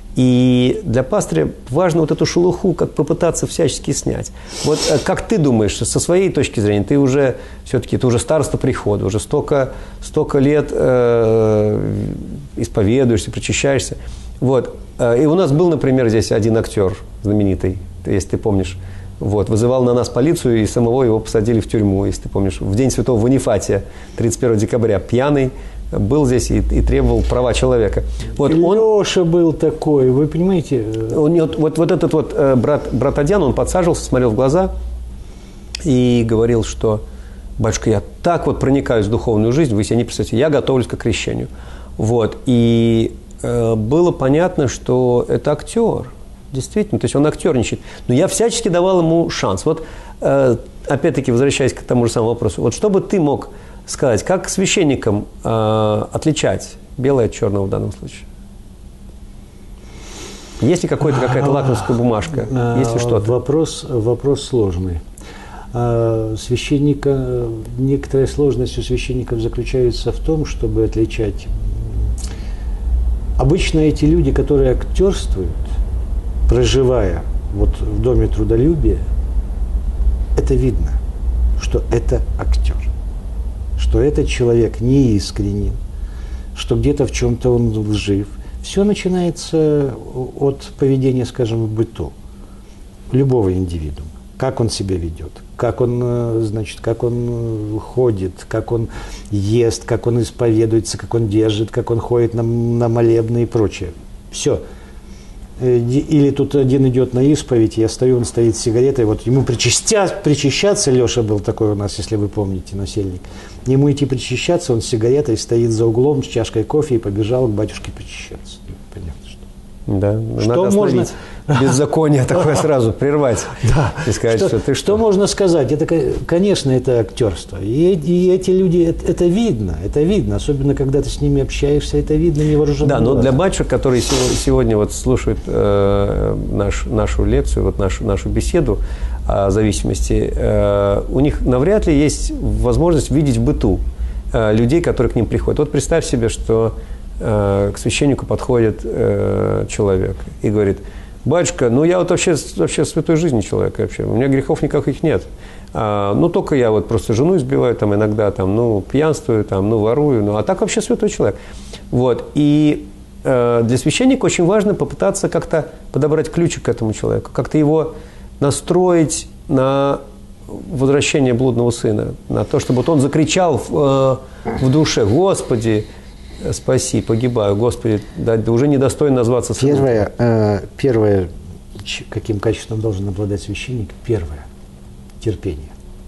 И для пастыря важно вот эту шелуху как попытаться всячески снять. Вот как ты думаешь, со своей точки зрения, ты уже все-таки, ты уже староста прихода, уже столько, столько лет э, исповедуешься, причащаешься. Вот. И у нас был, например, здесь один актер знаменитый, если ты помнишь, вот, вызывал на нас полицию, и самого его посадили в тюрьму, если ты помнишь, в день Святого Ванифатия, тридцать первого декабря, пьяный, был здесь и, и требовал права человека. Вот Леша он, был такой, вы понимаете? Он, вот, вот, вот этот вот э, брат, брат Адьян, он подсаживался, смотрел в глаза и говорил, что: батюшка, я так вот проникаюсь в духовную жизнь, вы себе не представляете, я готовлюсь к крещению. Вот. И э, было понятно, что это актер. Действительно, то есть он актерничает. Но я всячески давал ему шанс. Вот, э, опять-таки, возвращаясь к тому же самому вопросу, вот что бы ты мог сказать, как священникам э, отличать белое от черного в данном случае? Есть ли какой-то, какая-то лакмусская бумажка? Есть ли что-то? Вопрос, вопрос сложный. Священника, некоторая сложность у священников заключается в том, чтобы отличать. Обычно эти люди, которые актерствуют, проживая вот в доме трудолюбия, это видно, что это актер, что этот человек неискренен, что где-то в чем-то он лжив. Все начинается от поведения, скажем, в быту любого индивидуума. Как он себя ведет, как он, значит, как он ходит, как он ест, как он исповедуется, как он держит, как он ходит на, на молебны и прочее. Все. Или тут один идет на исповедь, я стою, он стоит с сигаретой, вот ему причастя, причащаться, Леша был такой у нас, если вы помните, насельник, ему идти причащаться, он с сигаретой стоит за углом с чашкой кофе и побежал к батюшке причащаться. Понятно, что. Да, что надо можно беззаконие такое сразу прервать и сказать, что, что ты что. Что можно сказать? Это, конечно, это актерство. И, и эти люди, это, это видно, это видно. Особенно, когда ты с ними общаешься, это видно невооруженным Да, но глазом. для батюшек, которые сегодня, сегодня вот слушают э, наш, нашу лекцию, вот нашу, нашу беседу о зависимости, э, у них навряд ли есть возможность видеть в быту э, людей, которые к ним приходят. Вот представь себе, что к священнику подходит э, человек и говорит: батюшка, ну я вот вообще, вообще в святой жизни человек вообще, у меня грехов никаких нет, а, ну только я вот просто жену избиваю там иногда, там, ну пьянствую, там, ну ворую, ну а так вообще святой человек. Вот, и э, для священника очень важно попытаться как-то подобрать ключик к этому человеку, как-то его настроить на возвращение блудного сына, на то, чтобы вот он закричал в, э, в душе: Господи, спаси, погибаю, Господи, да, уже недостоин назваться сыном. Первое, э, первое, каким качеством должен обладать священник? Первое – терпение.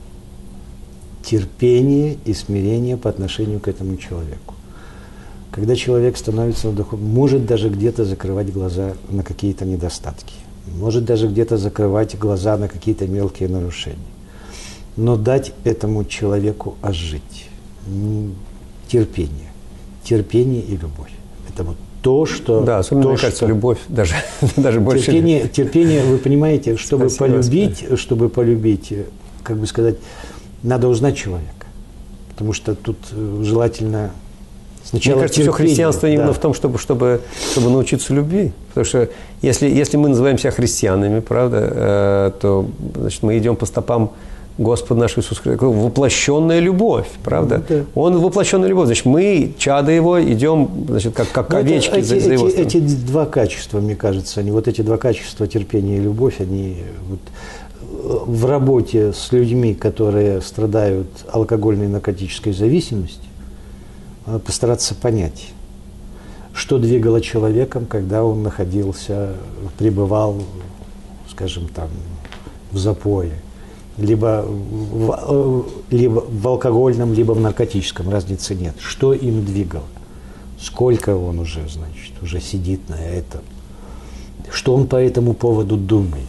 Терпение и смирение по отношению к этому человеку. Когда человек становится духовным, может даже где-то закрывать глаза на какие-то недостатки, может даже где-то закрывать глаза на какие-то мелкие нарушения, но дать этому человеку ожить. Терпение. Терпение и любовь. Это вот то, что... Да, особенно, то, мне кажется, что... любовь даже, даже больше. Терпение, терпение, вы понимаете, чтобы Спасибо, полюбить, Господи. чтобы полюбить, как бы сказать, надо узнать человека. Потому что тут желательно сначала Мне кажется, терпение. все христианство именно да. в том, чтобы, чтобы, чтобы научиться любви. Потому что если, если мы называем себя христианами, правда, э, то значит, мы идем по стопам Господа нашего Иисуса Христа, воплощенная любовь, правда? Ну, да. Он воплощенная любовь, значит, мы, чада его, идем, значит, как, как Ну, овечки это, за, эти, за его эти, стороной. эти два качества, мне кажется, они, вот эти два качества, терпение и любовь, они вот в работе с людьми, которые страдают алкогольной и наркотической зависимостью, постараться понять, что двигало человеком, когда он находился, пребывал, скажем, там, в запое. Либо в, либо в алкогольном, либо в наркотическом, разницы нет. Что им двигало? Сколько он уже, значит, уже сидит на этом? Что он по этому поводу думает?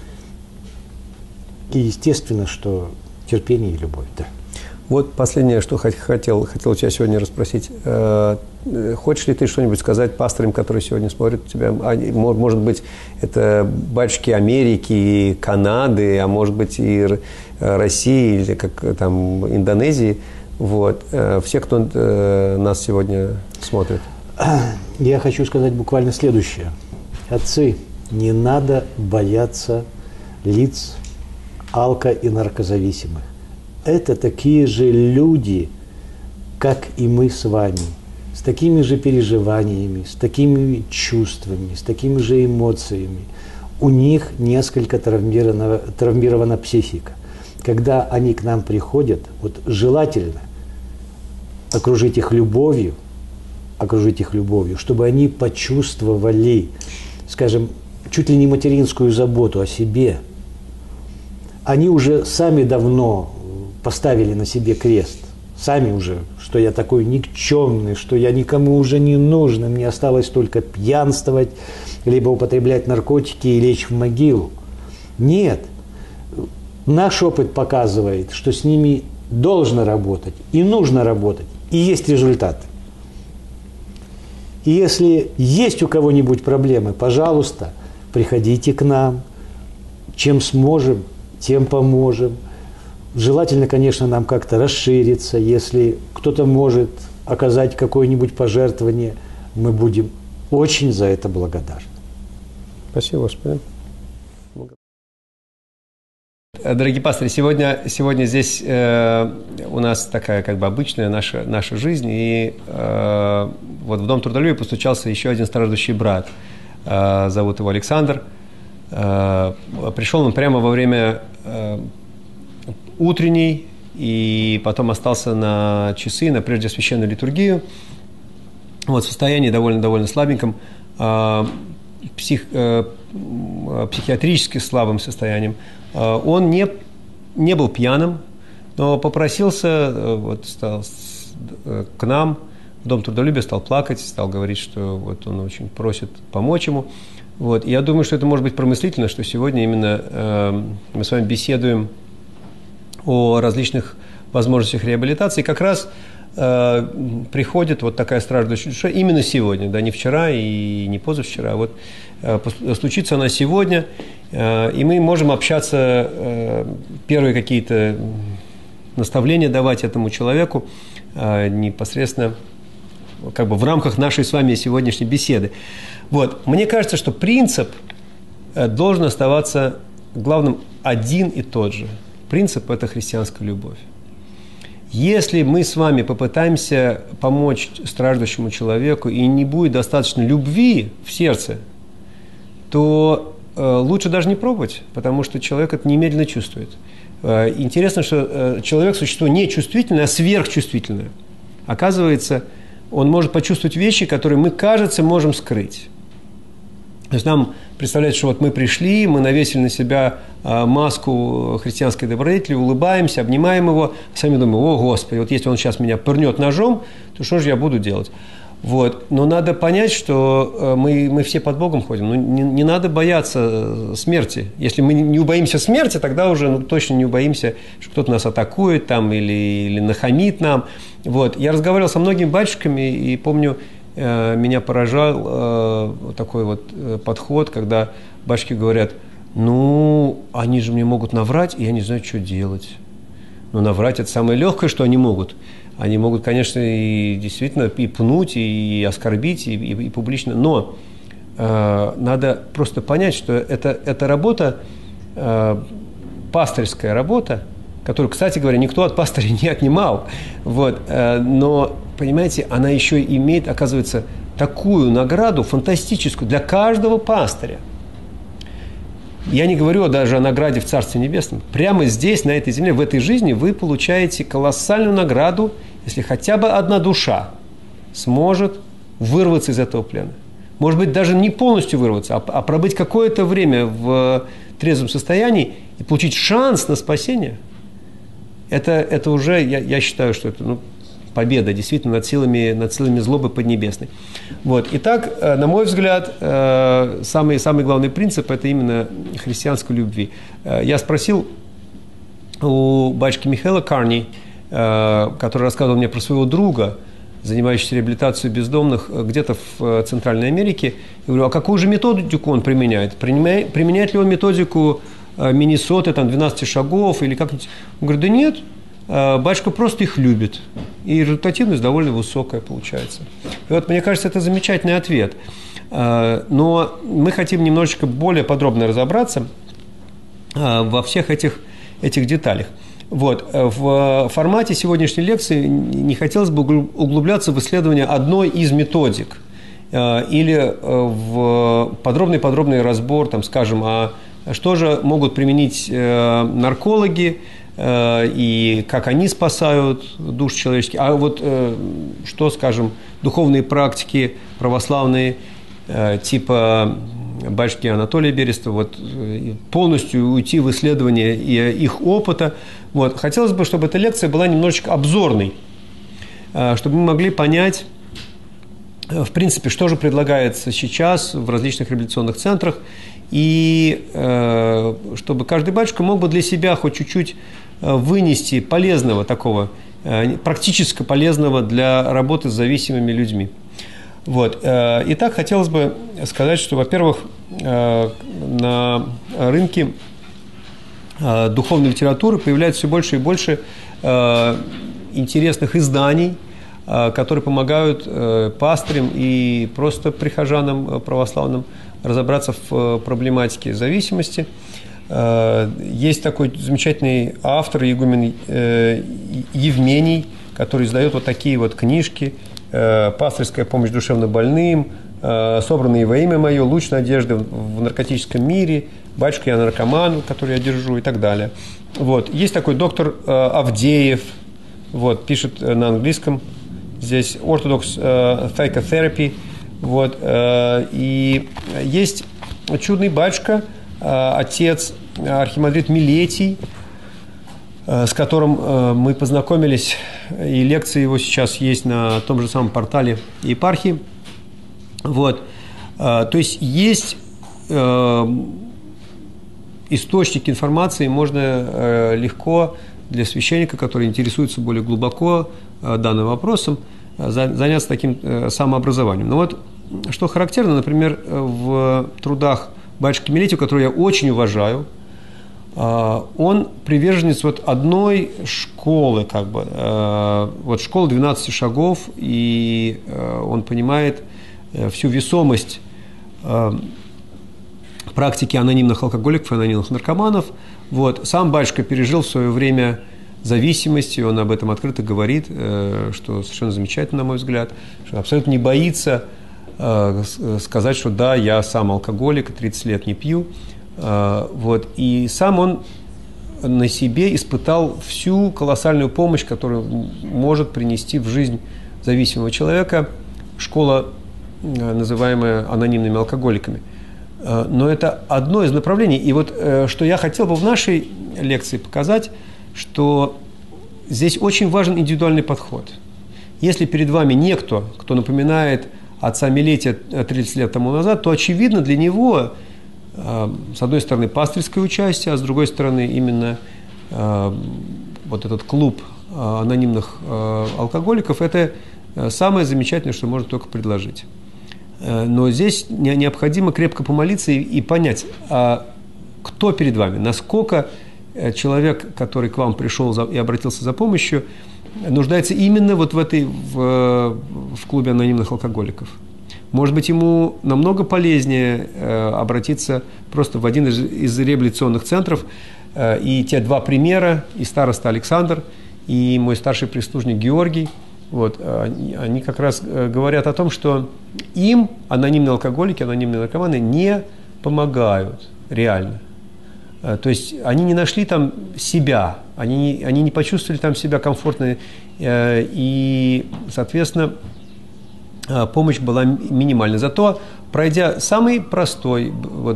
И естественно, что терпение и любовь, да. Вот последнее, что хотел, хотел тебя сегодня расспросить. Хочешь ли ты что-нибудь сказать пасторам, которые сегодня смотрят тебя? Может быть, это батюшки Америки, Канады, а может быть и России, или как там Индонезии. Вот. Все, кто нас сегодня смотрит. Я хочу сказать буквально следующее. Отцы, не надо бояться лиц алко- и наркозависимых. Это такие же люди, как и мы с вами, с такими же переживаниями, с такими чувствами, с такими же эмоциями. У них несколько травмирована, травмирована психика. Когда они к нам приходят, вот желательно окружить их любовью, окружить их любовью, чтобы они почувствовали, скажем, чуть ли не материнскую заботу о себе. Они уже сами давно поставили на себе крест, сами уже, что я такой никчемный, что я никому уже не нужен, мне осталось только пьянствовать, либо употреблять наркотики и лечь в могилу. Нет. Наш опыт показывает, что с ними должно работать и нужно работать, и есть результаты. И если есть у кого-нибудь проблемы, пожалуйста, приходите к нам, чем сможем, тем поможем. Желательно, конечно, нам как-то расшириться. Если кто-то может оказать какое-нибудь пожертвование, мы будем очень за это благодарны. Спасибо, Господи. Дорогие пасторы, сегодня, сегодня здесь э, у нас такая как бы обычная наша, наша жизнь. И э, вот в Дом трудолюбия постучался еще один страждущий брат. Э, зовут его Александр. Э, пришел он прямо во время... Э, утренний, и потом остался на часы, на прежде священную литургию. Вот в состоянии довольно-довольно слабеньком, э, псих, э, психиатрически слабым состоянием. Э, он не, не был пьяным, но попросился э, вот, стал, э, к нам в Дом трудолюбия, стал плакать, стал говорить, что вот он очень просит помочь ему. Вот. И я думаю, что это может быть промыслительно, что сегодня именно э, мы с вами беседуем о различных возможностях реабилитации. Как раз э, приходит вот такая страждущая душа именно сегодня, да, не вчера и не позавчера, а вот э, случится она сегодня, э, и мы можем общаться, э, первые какие-то наставления давать этому человеку э, непосредственно как бы в рамках нашей с вами сегодняшней беседы. Вот. Мне кажется, что принцип э, должен оставаться главным один и тот же. Принцип – это христианская любовь. Если мы с вами попытаемся помочь страждущему человеку и не будет достаточно любви в сердце, то э, лучше даже не пробовать, потому что человек это немедленно чувствует. Э, интересно, что э, человек – существо не чувствительное, а сверхчувствительное. Оказывается, он может почувствовать вещи, которые мы, кажется, можем скрыть. То есть нам представляется, что вот мы пришли, мы навесили на себя маску христианской добродетели, улыбаемся, обнимаем его, сами думаем: о, Господи, вот если он сейчас меня пырнет ножом, то что же я буду делать? Вот. Но надо понять, что мы, мы все под Богом ходим. Ну, не, не надо бояться смерти. Если мы не убоимся смерти, тогда уже ну, точно не убоимся, что кто-то нас атакует там, или, или нахамит нам. Вот. Я разговаривал со многими батюшками и помню, меня поражал э, такой вот э, подход, когда батюшки говорят: ну, они же мне могут наврать, и я не знаю, что делать. Ну, наврать – это самое легкое, что они могут. Они могут, конечно, и действительно и пнуть, и оскорбить, и, и, и публично. Но э, надо просто понять, что это, это работа, э, пастырская работа, которую, кстати говоря, никто от пастыря не отнимал. Вот, э, но понимаете, она еще имеет, оказывается, такую награду фантастическую для каждого пастыря. Я не говорю даже о награде в Царстве Небесном. Прямо здесь, на этой земле, в этой жизни вы получаете колоссальную награду, если хотя бы одна душа сможет вырваться из этого плена. Может быть, даже не полностью вырваться, а, а пробыть какое-то время в трезвом состоянии и получить шанс на спасение. Это, это уже, я, я считаю, что это... Ну, победа действительно над силами, над силами злобы поднебесной. Вот. Итак, на мой взгляд, самый, самый главный принцип – это именно христианской любви. Я спросил у батюшки Михаила Карни, который рассказывал мне про своего друга, занимающегося реабилитацией бездомных где-то в Центральной Америке. Я говорю: а какую же методику он применяет? Применяет, применяет ли он методику Миннесоты, там, двенадцати шагов или как-нибудь? Он говорит: да нет. Батюшка просто их любит, и результативность довольно высокая получается. И вот, мне кажется, это замечательный ответ. Но мы хотим немножечко более подробно разобраться во всех этих, этих деталях. Вот. В формате сегодняшней лекции не хотелось бы углубляться в исследование одной из методик или в подробный-подробный разбор, там, скажем, а что же могут применить наркологи, и как они спасают душ человеческие. А вот что, скажем, духовные практики православные, типа батюшки Анатолия Берестова, вот, полностью уйти в исследование их опыта. Вот. Хотелось бы, чтобы эта лекция была немножечко обзорной, чтобы мы могли понять, в принципе, что же предлагается сейчас в различных реабилитационных центрах, и э, чтобы каждый батюшка мог бы для себя хоть чуть-чуть вынести полезного такого, э, практически полезного для работы с зависимыми людьми. Вот. Э, итак, хотелось бы сказать, что, во-первых, э, на рынке э, духовной литературы появляется все больше и больше э, интересных изданий, э, которые помогают э, пастырям и просто прихожанам православным разобраться в проблематике зависимости. Есть такой замечательный автор, игумен Евмений, который издает вот такие вот книжки: «Пастырская помощь душевнобольным», «Собранные во имя мое», «Луч надежды в наркотическом мире», «Батюшка, я наркоман», который я держу, и так далее. Вот. Есть такой доктор Авдеев, вот, пишет на английском здесь «Orthodox Psychotherapy». Вот, э, и есть чудный батюшка, э, отец архимандрит Милетий, с которым мы познакомились, и лекции его сейчас есть на том же самом портале епархии. Вот. То есть есть источники информации, можно легко для священника, который интересуется более глубоко данным вопросом, заняться таким самообразованием. Но вот что характерно, например, в трудах батюшки Милетьева, который я очень уважаю, он приверженец вот одной школы, как бы, вот школы двенадцати шагов, и он понимает всю весомость практики анонимных алкоголиков и анонимных наркоманов. Вот. Сам батюшка пережил в свое время зависимость, и он об этом открыто говорит, что совершенно замечательно, на мой взгляд, что абсолютно не боится сказать, что да, я сам алкоголик, тридцать лет не пью. Вот. И сам он на себе испытал всю колоссальную помощь, которую может принести в жизнь зависимого человека школа, называемая анонимными алкоголиками. Но это одно из направлений. И вот что я хотел бы в нашей лекции показать, что здесь очень важен индивидуальный подход. Если перед вами некто, кто напоминает отца Милетия тридцать лет тому назад, то, очевидно, для него с одной стороны пастырское участие, а с другой стороны именно вот этот клуб анонимных алкоголиков – это самое замечательное, что можно только предложить. Но здесь необходимо крепко помолиться и понять, кто перед вами, насколько человек, который к вам пришел и обратился за помощью, нуждается именно вот в этой в, в клубе анонимных алкоголиков. Может быть, ему намного полезнее э, обратиться просто в один из, из реабилитационных центров. Э, и те два примера, и староста Александр, и мой старший прислужник Георгий, вот, они, они как раз говорят о том, что им анонимные алкоголики, анонимные наркоманы не помогают реально. Э, то есть они не нашли там себя, они, они не почувствовали там себя комфортно, э, и, соответственно, помощь была минимальна. Зато, пройдя самый простой, вот,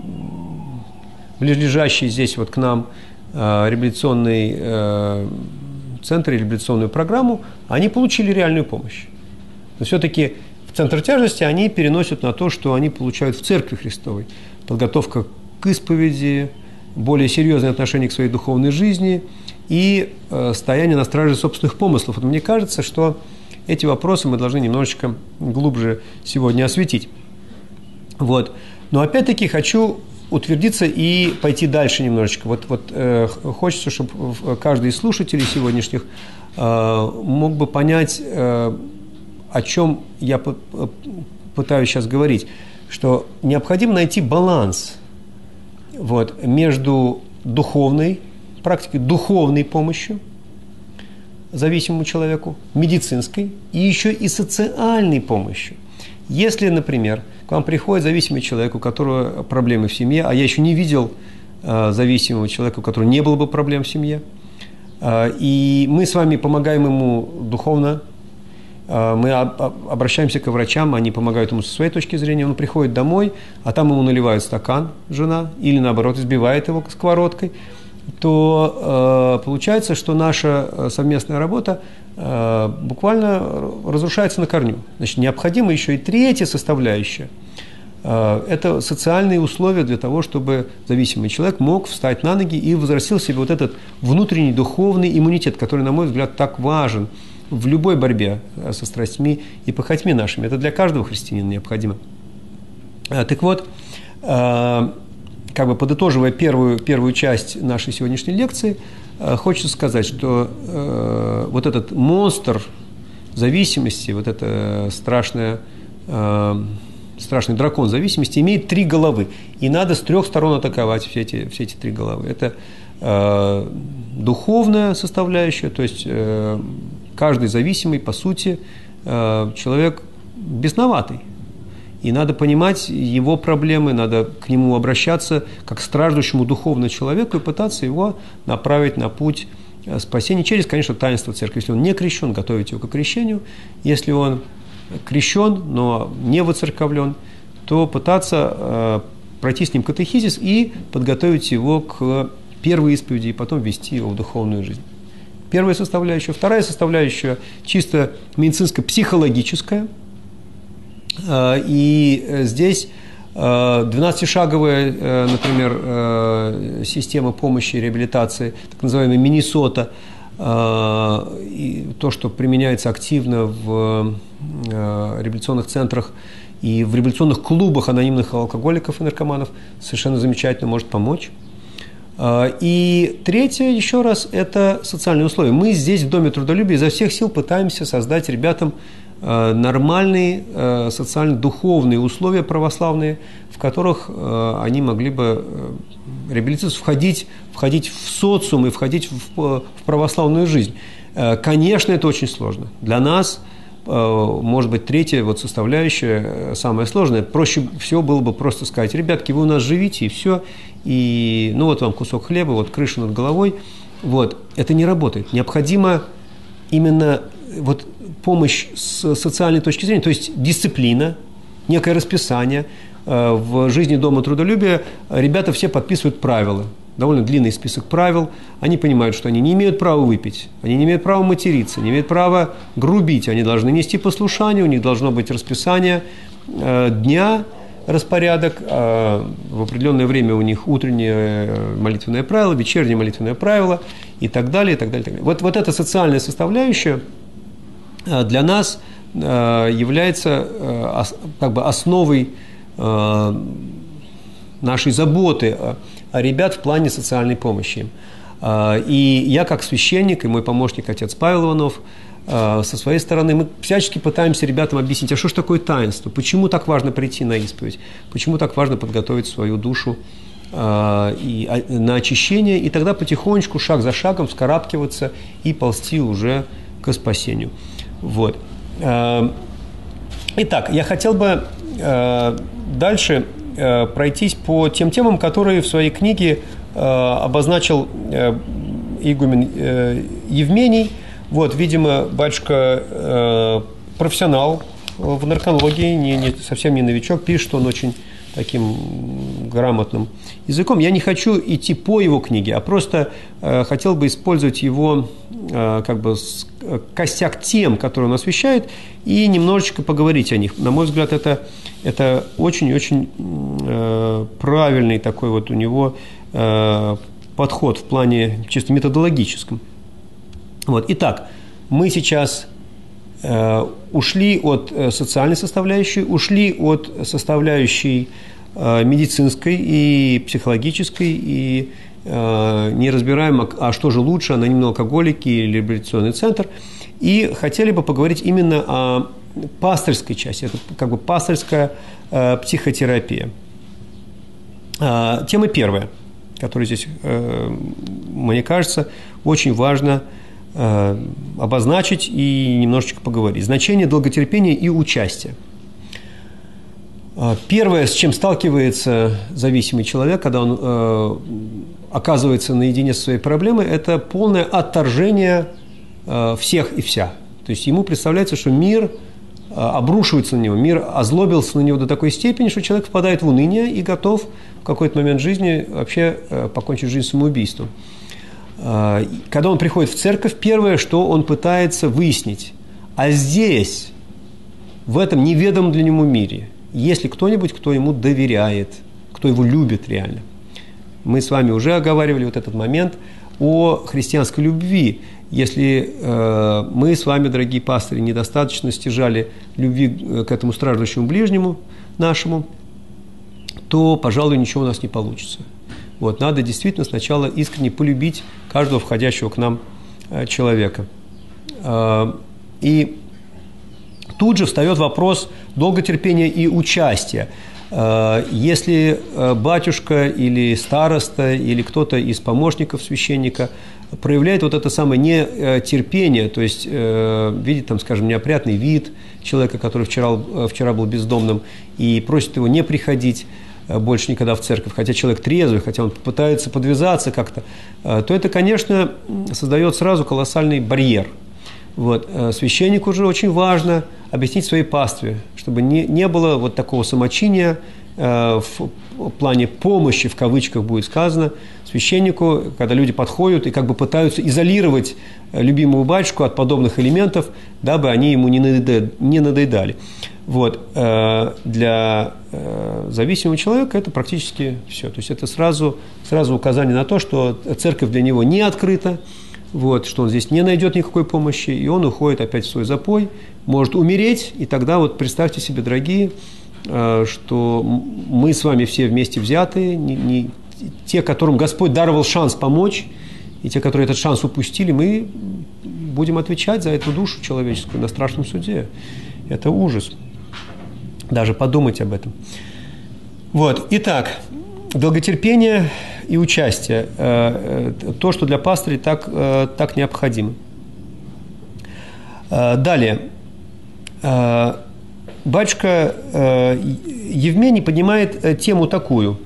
близлежащий здесь вот к нам э, реабилитационный э, центр, реабилитационную программу, они получили реальную помощь. Но все-таки в центр тяжести они переносят на то, что они получают в Церкви Христовой. Подготовка к исповеди, более серьезное отношение к своей духовной жизни и э, стояние на страже собственных помыслов. Вот мне кажется, что эти вопросы мы должны немножечко глубже сегодня осветить. Вот. Но опять-таки хочу утвердиться и пойти дальше немножечко. Вот, вот э, хочется, чтобы каждый из слушателей сегодняшних э, мог бы понять, э, о чем я пытаюсь сейчас говорить, что необходимо найти баланс вот, между духовной практикой, духовной помощью зависимому человеку, медицинской и еще и социальной помощью. Если, например, к вам приходит зависимый человек, у которого проблемы в семье, а я еще не видел э, зависимого человека, у которого не было бы проблем в семье, э, и мы с вами помогаем ему духовно, э, мы об, обращаемся к врачам, они помогают ему со своей точки зрения, он приходит домой, а там ему наливают стакан жена, или наоборот избивает его сковородкой, то э, получается, что наша совместная работа э, буквально разрушается на корню. Значит, необходима еще и третья составляющая. Э, это социальные условия для того, чтобы зависимый человек мог встать на ноги и возвратил себе вот этот внутренний духовный иммунитет, который, на мой взгляд, так важен в любой борьбе со страстьми и похотьми нашими. Это для каждого христианина необходимо. Э, так вот, э, как бы подытоживая первую, первую часть нашей сегодняшней лекции, э, хочется сказать, что э, вот этот монстр зависимости, вот это страшное, э, страшный дракон зависимости имеет три головы. И надо с трех сторон атаковать все эти, все эти три головы. Это э, духовная составляющая, то есть э, каждый зависимый, по сути, э, человек бесноватый. И надо понимать его проблемы, надо к нему обращаться как к страждущему духовному человеку и пытаться его направить на путь спасения через, конечно, таинство церкви. Если он не крещен, готовить его к крещению. Если он крещен, но не воцерковлен, то пытаться э, пройти с ним катехизис и подготовить его к первой исповеди и потом ввести его в духовную жизнь. Первая составляющая. Вторая составляющая чисто медицинско-психологическая. И здесь двенадцатишаговая, например, система помощи и реабилитации, так называемая Миннесота, и то, что применяется активно в реабилитационных центрах и в реабилитационных клубах анонимных алкоголиков и наркоманов, совершенно замечательно может помочь. И третье, еще раз, это социальные условия. Мы здесь, в Доме трудолюбия, изо всех сил пытаемся создать ребятам нормальные социально-духовные условия православные, в которых они могли бы реабилитироваться, входить, входить в социум и входить в, в православную жизнь. Конечно, это очень сложно. Для нас, может быть, третья вот составляющая самая сложная. Проще всего было бы просто сказать: ребятки, вы у нас живите, и все, и ну вот вам кусок хлеба, вот крыша над головой. Вот. Это не работает. Необходима именно вот помощь с социальной точки зрения, то есть дисциплина, некое расписание. В жизни Дома трудолюбия ребята все подписывают правила. Довольно длинный список правил. Они понимают, что они не имеют права выпить, они не имеют права материться, не имеют права грубить. Они должны нести послушание, у них должно быть расписание дня, распорядок. В определенное время у них утреннее молитвенное правило, вечернее молитвенное правило и так далее, и так далее. И так далее. Вот, вот эта социальная составляющая для нас является как бы основой нашей заботы о ребят в плане социальной помощи. И я, как священник, и мой помощник, отец Павел Иванов, со своей стороны, мы всячески пытаемся ребятам объяснить, а что же такое таинство, почему так важно прийти на исповедь, почему так важно подготовить свою душу и на очищение, и тогда потихонечку, шаг за шагом, вскарабкиваться и ползти уже к спасению. Вот. Итак, я хотел бы дальше пройтись по тем темам, которые в своей книге обозначил игумен Евмений. Вот, видимо, батюшка профессионал в наркологии, не, не, совсем не новичок, пишет он очень таким грамотным языком. Я не хочу идти по его книге, а просто э, хотел бы использовать его э, как бы с, э, костяк тем, которые он освещает, и немножечко поговорить о них. На мой взгляд, это, это очень-очень э, правильный такой вот у него э, подход в плане чисто методологическом. Вот. Итак, мы сейчас э, ушли от социальной составляющей, ушли от составляющей э, медицинской и психологической, и э, не разбираем, а, а что же лучше, анонимные алкоголики или реабилитационный центр, и хотели бы поговорить именно о пастырской части, это как бы пастырская э, психотерапия. Э, тема первая, которая здесь, э, мне кажется, очень важно обозначить и немножечко поговорить. Значение долготерпения и участия. Первое, с чем сталкивается зависимый человек, когда он э, оказывается наедине со своей проблемой, это полное отторжение э, всех и вся. То есть ему представляется, что мир э, обрушивается на него, мир озлобился на него до такой степени, что человек впадает в уныние и готов в какой-то момент жизни вообще э, покончить жизнь самоубийством. Когда он приходит в церковь, первое, что он пытается выяснить, а здесь, в этом неведомом для него мире, есть ли кто-нибудь, кто ему доверяет, кто его любит реально. Мы с вами уже оговаривали вот этот момент о христианской любви. Если э, мы с вами, дорогие пастыри, недостаточно стяжали любви к этому страждущему ближнему нашему, то, пожалуй, ничего у нас не получится. Вот, надо действительно сначала искренне полюбить каждого входящего к нам человека. И тут же встает вопрос долготерпения и участия. Если батюшка или староста или кто-то из помощников священника проявляет вот это самое нетерпение, то есть видит там, скажем, неопрятный вид человека, который вчера, вчера был бездомным, и просит его не приходить больше никогда в церковь, хотя человек трезвый, хотя он пытается подвязаться как-то, то это, конечно, создает сразу колоссальный барьер. Вот. Священнику же очень важно объяснить своей пастве, чтобы не, не было вот такого самочиния, в плане помощи, в кавычках будет сказано, священнику, когда люди подходят и как бы пытаются изолировать любимого батюшку от подобных элементов, дабы они ему не надоедали. Вот. Для зависимого человека это практически все. То есть это сразу, сразу указание на то, что церковь для него не открыта, вот, что он здесь не найдет никакой помощи, и он уходит опять в свой запой, может умереть, и тогда вот представьте себе, дорогие, что мы с вами все вместе взятые, не, не, те, которым Господь даровал шанс помочь, и те, которые этот шанс упустили, мы будем отвечать за эту душу человеческую на страшном суде. Это ужас. Даже подумать об этом. Вот. Итак, долготерпение и участие. То, что для пастырей так, так необходимо. Далее. Батюшка Евмений поднимает тему такую.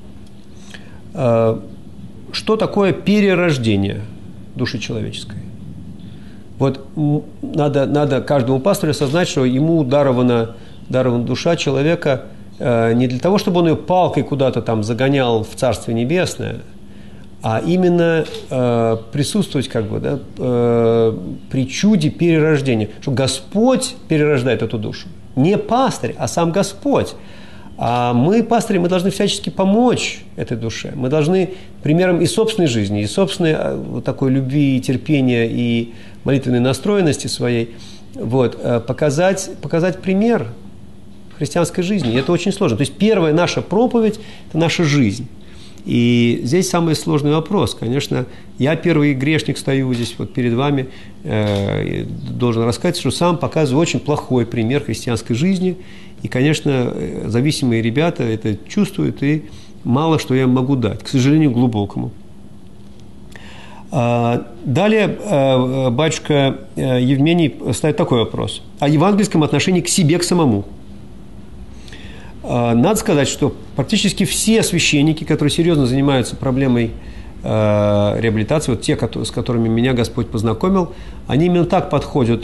Что такое перерождение души человеческой? Вот надо, надо каждому пастору осознать, что ему дарована, дарована душа человека не для того, чтобы он ее палкой куда-то там загонял в Царствие Небесное, а именно э, присутствовать как бы, да, э, при чуде перерождения, что Господь перерождает эту душу. Не пастырь, а сам Господь. А мы, пастыри, мы должны всячески помочь этой душе. Мы должны примером и собственной жизни, и собственной вот такой любви, и терпения, и молитвенной настроенности своей вот, показать, показать пример христианской жизни. И это очень сложно. То есть первая наша проповедь – это наша жизнь. И здесь самый сложный вопрос. Конечно, я первый грешник стою здесь вот перед вами, э, должен рассказать, что сам показываю очень плохой пример христианской жизни. И, конечно, зависимые ребята это чувствуют, и мало что я им могу дать, к сожалению, глубокому. Далее батюшка Евмений ставит такой вопрос. О евангельском отношении к себе, к самому. Надо сказать, что практически все священники, которые серьезно занимаются проблемой реабилитации, вот те, с которыми меня Господь познакомил, они именно так подходят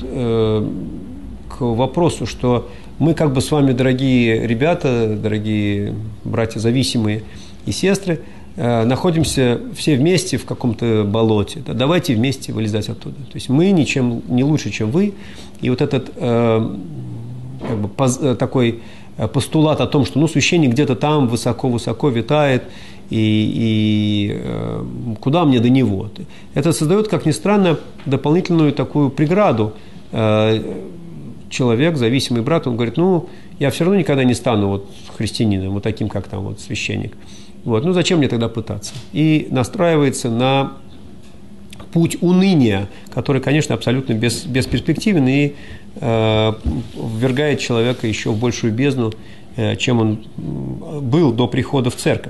к вопросу, что мы как бы с вами, дорогие ребята, дорогие братья зависимые и сестры, находимся все вместе в каком-то болоте. Да, давайте вместе вылезать оттуда. То есть мы ничем не лучше, чем вы. И вот этот э, как бы, поз, такой постулат о том, что ну, священник где-то там высоко-высоко витает, и, и э, куда мне до него? Это создает, как ни странно, дополнительную такую преграду. Э, человек, зависимый брат, он говорит, ну, я все равно никогда не стану вот христианином, вот таким, как там вот священник. Вот, ну, зачем мне тогда пытаться? И настраивается на путь уныния, который, конечно, абсолютно бес, бесперспективен и э, ввергает человека еще в большую бездну, э, чем он был до прихода в церковь.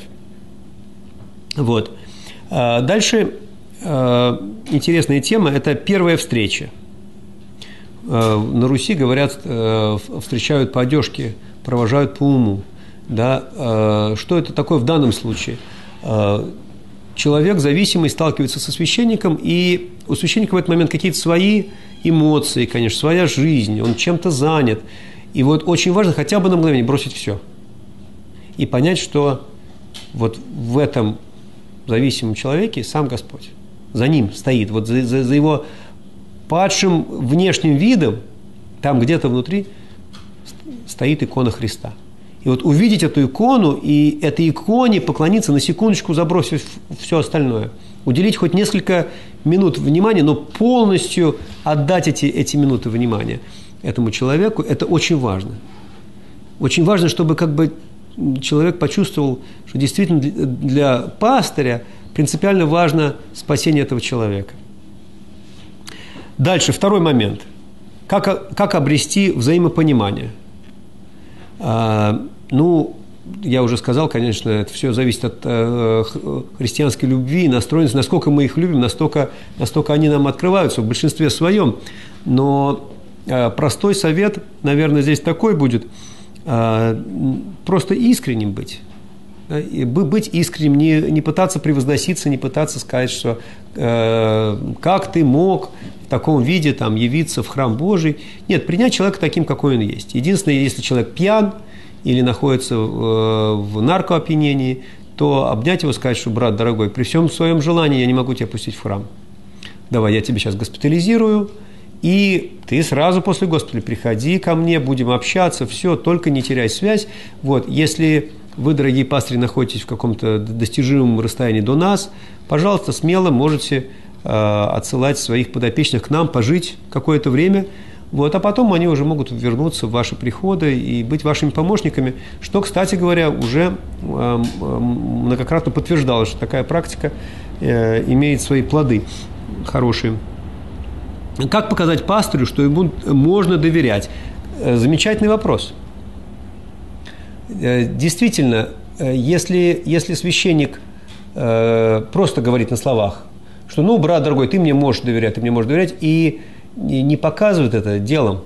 Вот. Э, дальше э, интересная тема – это первая встреча. Э, на Руси, говорят, э, встречают по одежке, провожают по уму. Да, э, что это такое в данном случае? Э, человек зависимый сталкивается со священником, и у священника в этот момент какие-то свои эмоции, конечно, своя жизнь, он чем-то занят. И вот очень важно хотя бы на мгновение бросить все и понять, что вот в этом зависимом человеке сам Господь. За ним стоит, вот за, за, за его падшим внешним видом, там где-то внутри стоит икона Христа. И вот увидеть эту икону и этой иконе поклониться, на секундочку забросив все остальное. Уделить хоть несколько минут внимания, но полностью отдать эти, эти минуты внимания этому человеку, это очень важно. Очень важно, чтобы как бы человек почувствовал, что действительно для пастыря принципиально важно спасение этого человека. Дальше, второй момент. Как, как обрести взаимопонимание? А, ну, я уже сказал, конечно, это все зависит от э, христианской любви и настроенности. Насколько мы их любим, настолько, настолько они нам открываются в большинстве своем. Но э, простой совет, наверное, здесь такой будет. Э, просто искренним быть. Да, и быть искренним, не, не пытаться превозноситься, не пытаться сказать, что э, как ты мог в таком виде там, явиться в храм Божий. Нет, принять человека таким, какой он есть. Единственное, если человек пьян, или находится в наркоопьянении, то обнять его, сказать, что, брат дорогой, при всем своем желании я не могу тебя пустить в храм. Давай, я тебя сейчас госпитализирую, и ты сразу после госпиталя приходи ко мне, будем общаться, все, только не теряй связь. Вот, если вы, дорогие пастыри, находитесь в каком-то достижимом расстоянии до нас, пожалуйста, смело можете э, отсылать своих подопечных к нам, пожить какое-то время, вот, а потом они уже могут вернуться в ваши приходы и быть вашими помощниками, что, кстати говоря, уже э, многократно подтверждалось, что такая практика э, имеет свои плоды хорошие. Как показать пастырю, что ему можно доверять? Замечательный вопрос. Действительно, если, если священник просто говорит на словах, что, ну, брат дорогой, ты мне можешь доверять, ты мне можешь доверять, и не показывает это делом,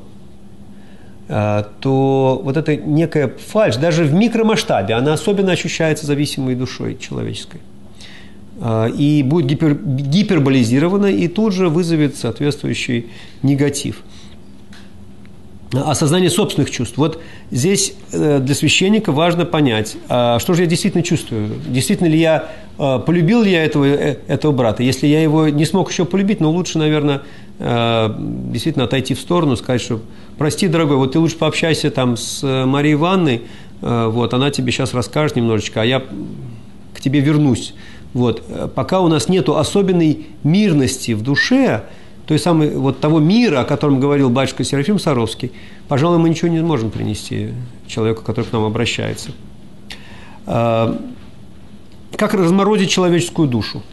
то вот эта некая фальшь, даже в микромасштабе, она особенно ощущается зависимой душой человеческой. И будет гипер, гиперболизирована, и тут же вызовет соответствующий негатив. Осознание собственных чувств. Вот здесь для священника важно понять, что же я действительно чувствую. Действительно ли я, полюбил ли я этого, этого брата. Если я его не смог еще полюбить, но лучше, наверное, действительно отойти в сторону, сказать, что прости, дорогой, вот ты лучше пообщайся там с Марией Ивановной, вот, она тебе сейчас расскажет немножечко, а я к тебе вернусь. Вот. Пока у нас нет особенной мирности в душе, той самой, вот того мира, о котором говорил батюшка Серафим Саровский, пожалуй, мы ничего не можем принести человеку, который к нам обращается. Как разморозить человеческую душу?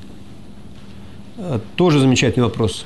Тоже замечательный вопрос.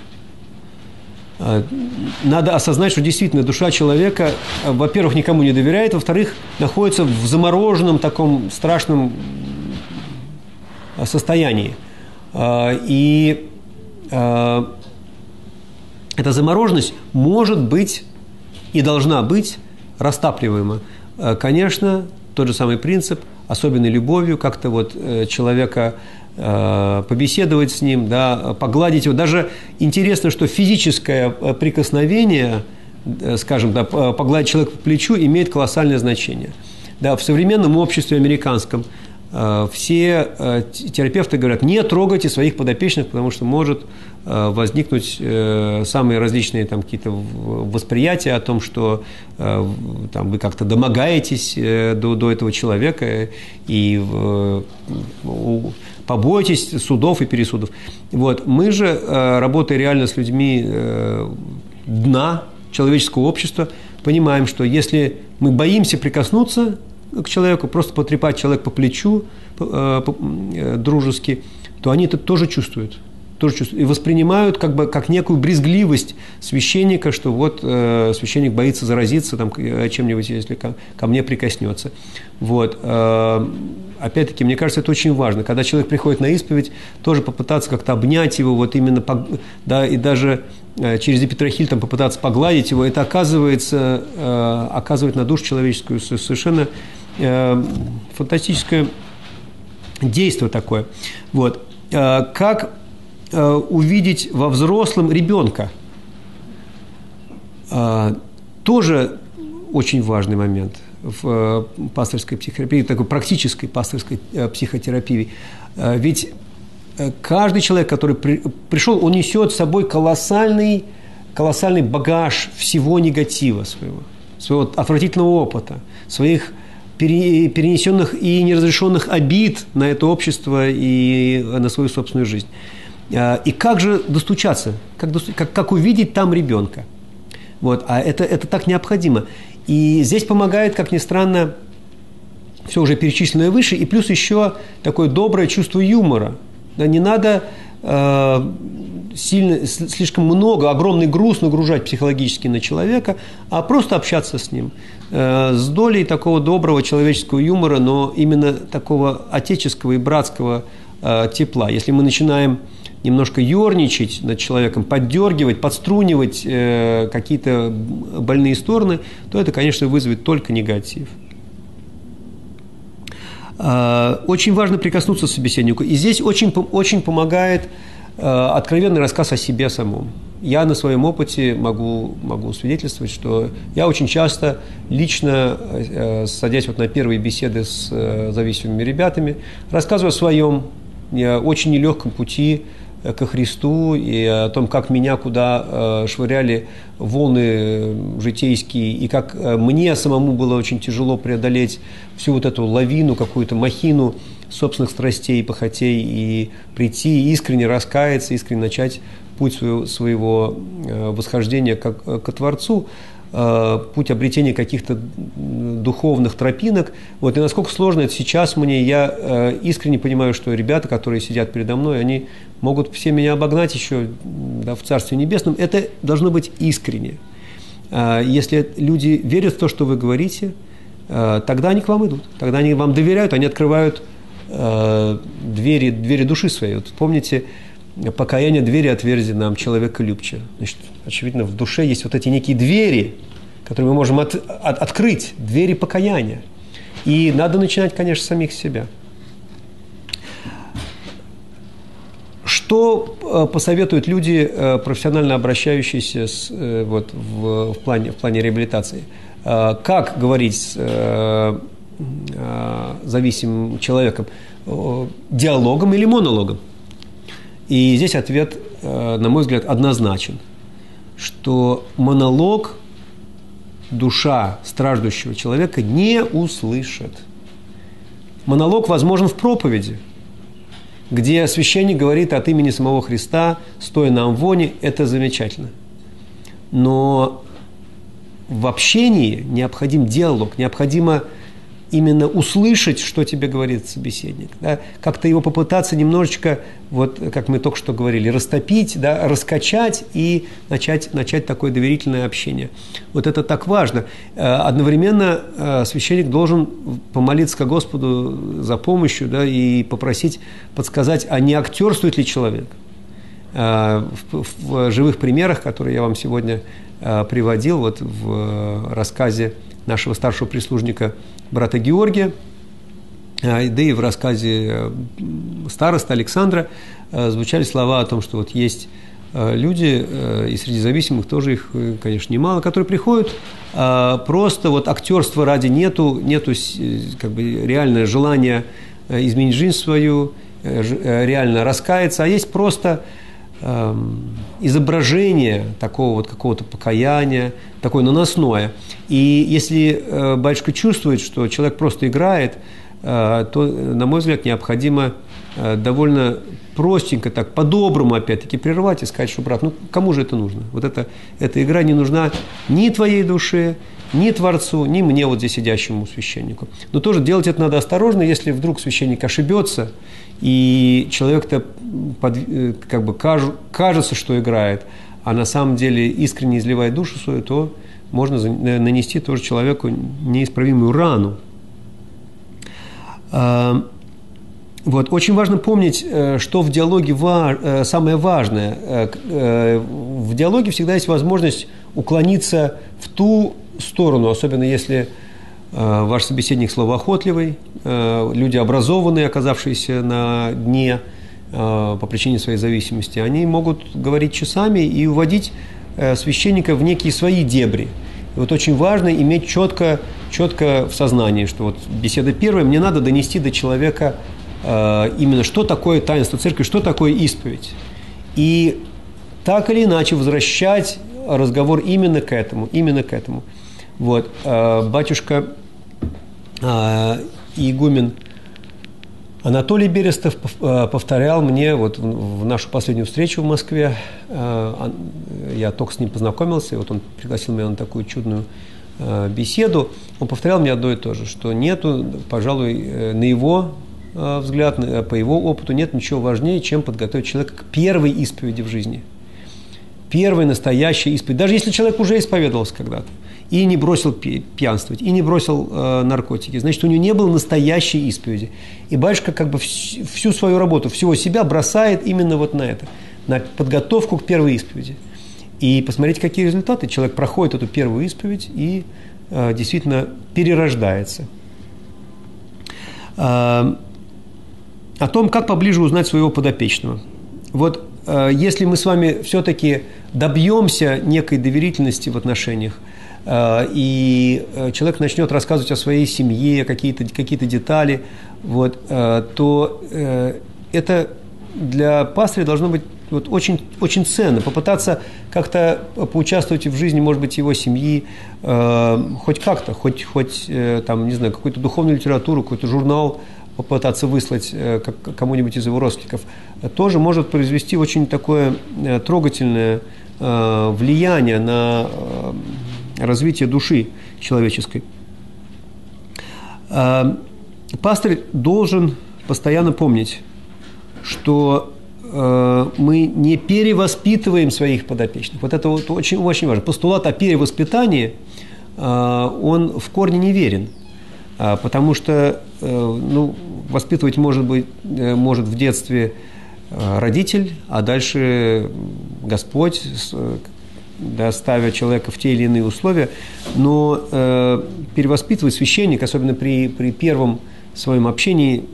Надо осознать, что действительно душа человека, во-первых, никому не доверяет, во-вторых, находится в замороженном таком страшном состоянии. И эта замороженность может быть и должна быть растапливаема. Конечно, тот же самый принцип, особенной любовью, как-то вот человека побеседовать с ним, да, погладить его. Даже интересно, что физическое прикосновение, скажем, да, погладить человека по плечу имеет колоссальное значение. Да, в современном обществе американском все терапевты говорят, не трогайте своих подопечных, потому что может возникнуть самые различные там какие-то восприятия о том, что там, вы как-то домогаетесь до, до этого человека и побойтесь судов и пересудов. Вот. Мы же, работая реально с людьми дна человеческого общества, понимаем, что если мы боимся прикоснуться к человеку, просто потрепать человека по плечу дружески, то они это тоже чувствуют, тоже чувствуют и воспринимают как бы как некую брезгливость священника, что вот э, священник боится заразиться там, чем-нибудь, если ко, ко мне прикоснется. Вот. Э, опять-таки, мне кажется, это очень важно. Когда человек приходит на исповедь, тоже попытаться как-то обнять его, вот именно, да, и даже э, через эпитрахиль там, попытаться погладить его, это оказывается, э, оказывает на душу человеческую совершенно э, фантастическое действие такое. Вот. Э, как увидеть во взрослом ребенка. Тоже очень важный момент в пастырской психотерапии, такой практической пастырской психотерапии. Ведь каждый человек, который при, пришел, он несет с собой колоссальный, колоссальный багаж всего негатива своего, своего отвратительного опыта, своих перенесенных и неразрешенных обид на это общество и на свою собственную жизнь. И как же достучаться, как, достуч... как, как увидеть там ребенка? Вот. А это, это так необходимо. И здесь помогает, как ни странно, все уже перечисленное выше, и плюс еще такое доброе чувство юмора. Да, не надо э, сильно, слишком много, огромный груз нагружать психологически на человека, а просто общаться с ним. Э, с долей такого доброго человеческого юмора, но именно такого отеческого и братского э, тепла. Если мы начинаем немножко ерничать над человеком, поддергивать, подструнивать э, какие-то больные стороны, то это, конечно, вызовет только негатив. Э, очень важно прикоснуться к собеседнику. И здесь очень, очень помогает откровенный рассказ о себе самом. Я на своем опыте могу, могу свидетельствовать, что я очень часто лично, садясь вот на первые беседы с зависимыми ребятами, рассказываю о своем очень нелегком пути ко Христу и о том, как меня куда швыряли волны житейские, и как мне самому было очень тяжело преодолеть всю вот эту лавину, какую-то махину собственных страстей и похотей, и прийти искренне раскаяться, искренне начать путь своего, своего восхождения к, к Творцу, путь обретения каких-то духовных тропинок. Вот, и насколько сложно это сейчас мне, я искренне понимаю, что ребята, которые сидят передо мной, они могут все меня обогнать еще, да, в Царстве Небесном. Это должно быть искренне. Если люди верят в то, что вы говорите, тогда они к вам идут, тогда они вам доверяют, они открывают двери, двери души своей. Вот помните, покаяние двери отверзи нам человеколюбче. Значит, очевидно, в душе есть вот эти некие двери, которые мы можем от, от, открыть, двери покаяния. И надо начинать, конечно, с самих себя. Что посоветуют люди, профессионально обращающиеся с, вот, в, в, плане, в плане реабилитации? Как говорить с зависимым человеком? Диалогом или монологом? И здесь ответ, на мой взгляд, однозначен, что монолог душа страждущего человека не услышит. Монолог возможен в проповеди, где священник говорит от имени самого Христа, стоя на амвоне, это замечательно. Но в общении необходим диалог, необходимо именно услышать, что тебе говорит собеседник, да? Как-то его попытаться немножечко, вот как мы только что говорили, растопить, да? Раскачать и начать, начать такое доверительное общение. Вот это так важно. Одновременно священник должен помолиться ко Господу за помощью, да? И попросить подсказать, а не актерствует ли человек. В, в живых примерах, которые я вам сегодня приводил, вот в рассказе нашего старшего прислужника брата Георгия, да и в рассказе староста Александра звучали слова о том, что вот есть люди, и среди зависимых тоже их, конечно, немало, которые приходят, просто вот актерства ради нету, нету как бы реальное желание изменить жизнь свою, реально раскаяться, а есть просто изображение такого вот какого-то покаяния, такое наносное. И если батюшка чувствует, что человек просто играет, то, на мой взгляд, необходимо довольно простенько, так, по-доброму, опять-таки, прервать и сказать, что, брат, ну, кому же это нужно? Вот это, эта игра не нужна ни твоей душе, ни Творцу, ни мне, вот здесь сидящему священнику. Но тоже делать это надо осторожно, если вдруг священник ошибется, и человек-то под, как бы кажется, что играет, а на самом деле искренне изливает душу свою, то можно нанести тоже человеку неисправимую рану. Вот. Очень важно помнить, что в диалоге ва- самое важное. В диалоге всегда есть возможность уклониться в ту сторону, особенно если ваш собеседник словоохотливый, люди образованные, оказавшиеся на дне по причине своей зависимости, они могут говорить часами и уводить священника в некие свои дебри. И вот очень важно иметь четко, четко в сознании, что вот беседа первая, мне надо донести до человека именно, что такое таинство церкви, что такое исповедь. И так или иначе возвращать разговор именно к этому, именно к этому. Вот. Батюшка игумен Анатолий Берестов повторял мне вот в нашу последнюю встречу в Москве, я только с ним познакомился, и вот он пригласил меня на такую чудную беседу, он повторял мне одно и то же, что нету, пожалуй, на его взгляд, по его опыту, нет ничего важнее, чем подготовить человека к первой исповеди в жизни. Первой настоящей исповеди. Даже если человек уже исповедовался когда-то, и не бросил пьянствовать, и не бросил э, наркотики, значит, у него не было настоящей исповеди. И батюшка как бы всю, всю свою работу, всего себя бросает именно вот на это, на подготовку к первой исповеди. И посмотрите, какие результаты. Человек проходит эту первую исповедь и э, действительно перерождается. Э, о том, как поближе узнать своего подопечного. Вот если мы с вами все-таки добьемся некой доверительности в отношениях, и человек начнет рассказывать о своей семье, какие-то, какие-то детали, вот, то это для пастыря должно быть вот очень, очень ценно, попытаться как-то поучаствовать в жизни, может быть, его семьи, э, хоть как-то, хоть, хоть э, там, не знаю, какую-то духовную литературу, какой-то журнал попытаться выслать э, как, кому-нибудь из его родственников, тоже может произвести очень такое э, трогательное э, влияние на э, развитие души человеческой. Э, пастырь должен постоянно помнить, что э, мы не перевоспитываем своих подопечных. Вот это вот очень, очень важно. Постулат о перевоспитании, э, он в корне неверен, э, потому что э, ну, воспитывать может быть, э, может в детстве э, родитель, а дальше Господь, э, да, ставя человека в те или иные условия, но э, перевоспитывать священник, особенно при, при первом своем общении,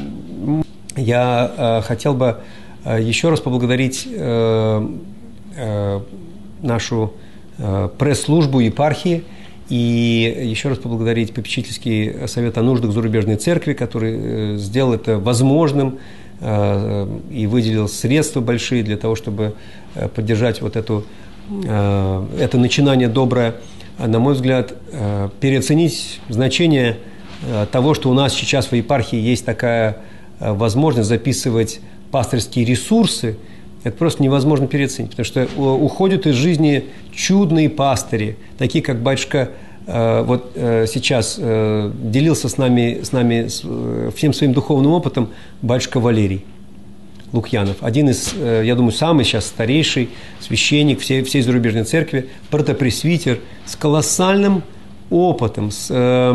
я э, хотел бы э, еще раз поблагодарить э, э, нашу э, пресс-службу епархии и еще раз поблагодарить попечительский совет о нуждах зарубежной церкви, который э, сделал это возможным э, и выделил средства большие для того, чтобы э, поддержать вот эту, э, это начинание доброе. На мой взгляд, э, переоценить значение э, того, что у нас сейчас в епархии есть такая возможность записывать пастырские ресурсы, это просто невозможно переоценить, потому что уходят из жизни чудные пастыри, такие как батюшка вот сейчас делился с нами, с нами всем своим духовным опытом батюшка Валерий Лукьянов, один из, я думаю, самый сейчас старейший священник всей, всей зарубежной церкви, протопресвитер с колоссальным опытом, с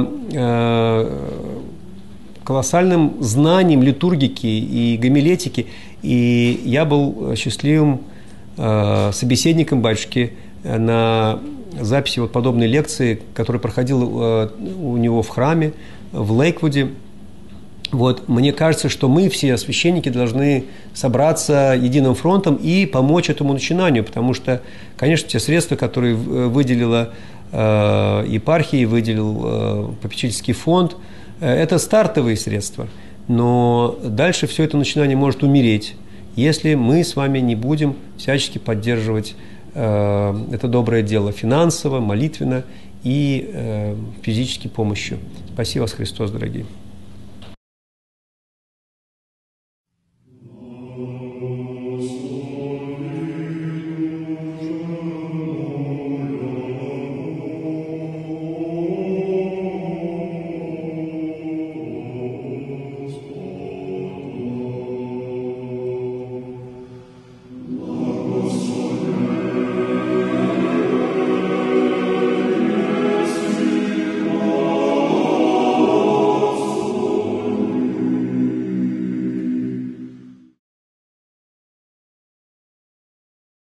колоссальным знанием литургики и гомилетики, и я был счастливым э, собеседником батюшки на записи вот подобной лекции, которая проходила э, у него в храме в Лейквуде. Вот, мне кажется, что мы все священники должны собраться единым фронтом и помочь этому начинанию, потому что, конечно, те средства, которые выделила э, епархия, выделил э, попечительский фонд, это стартовые средства, но дальше все это начинание может умереть, если мы с вами не будем всячески поддерживать э, это доброе дело финансово, молитвенно и э, физически помощью. Спаси вас, Христос, дорогие.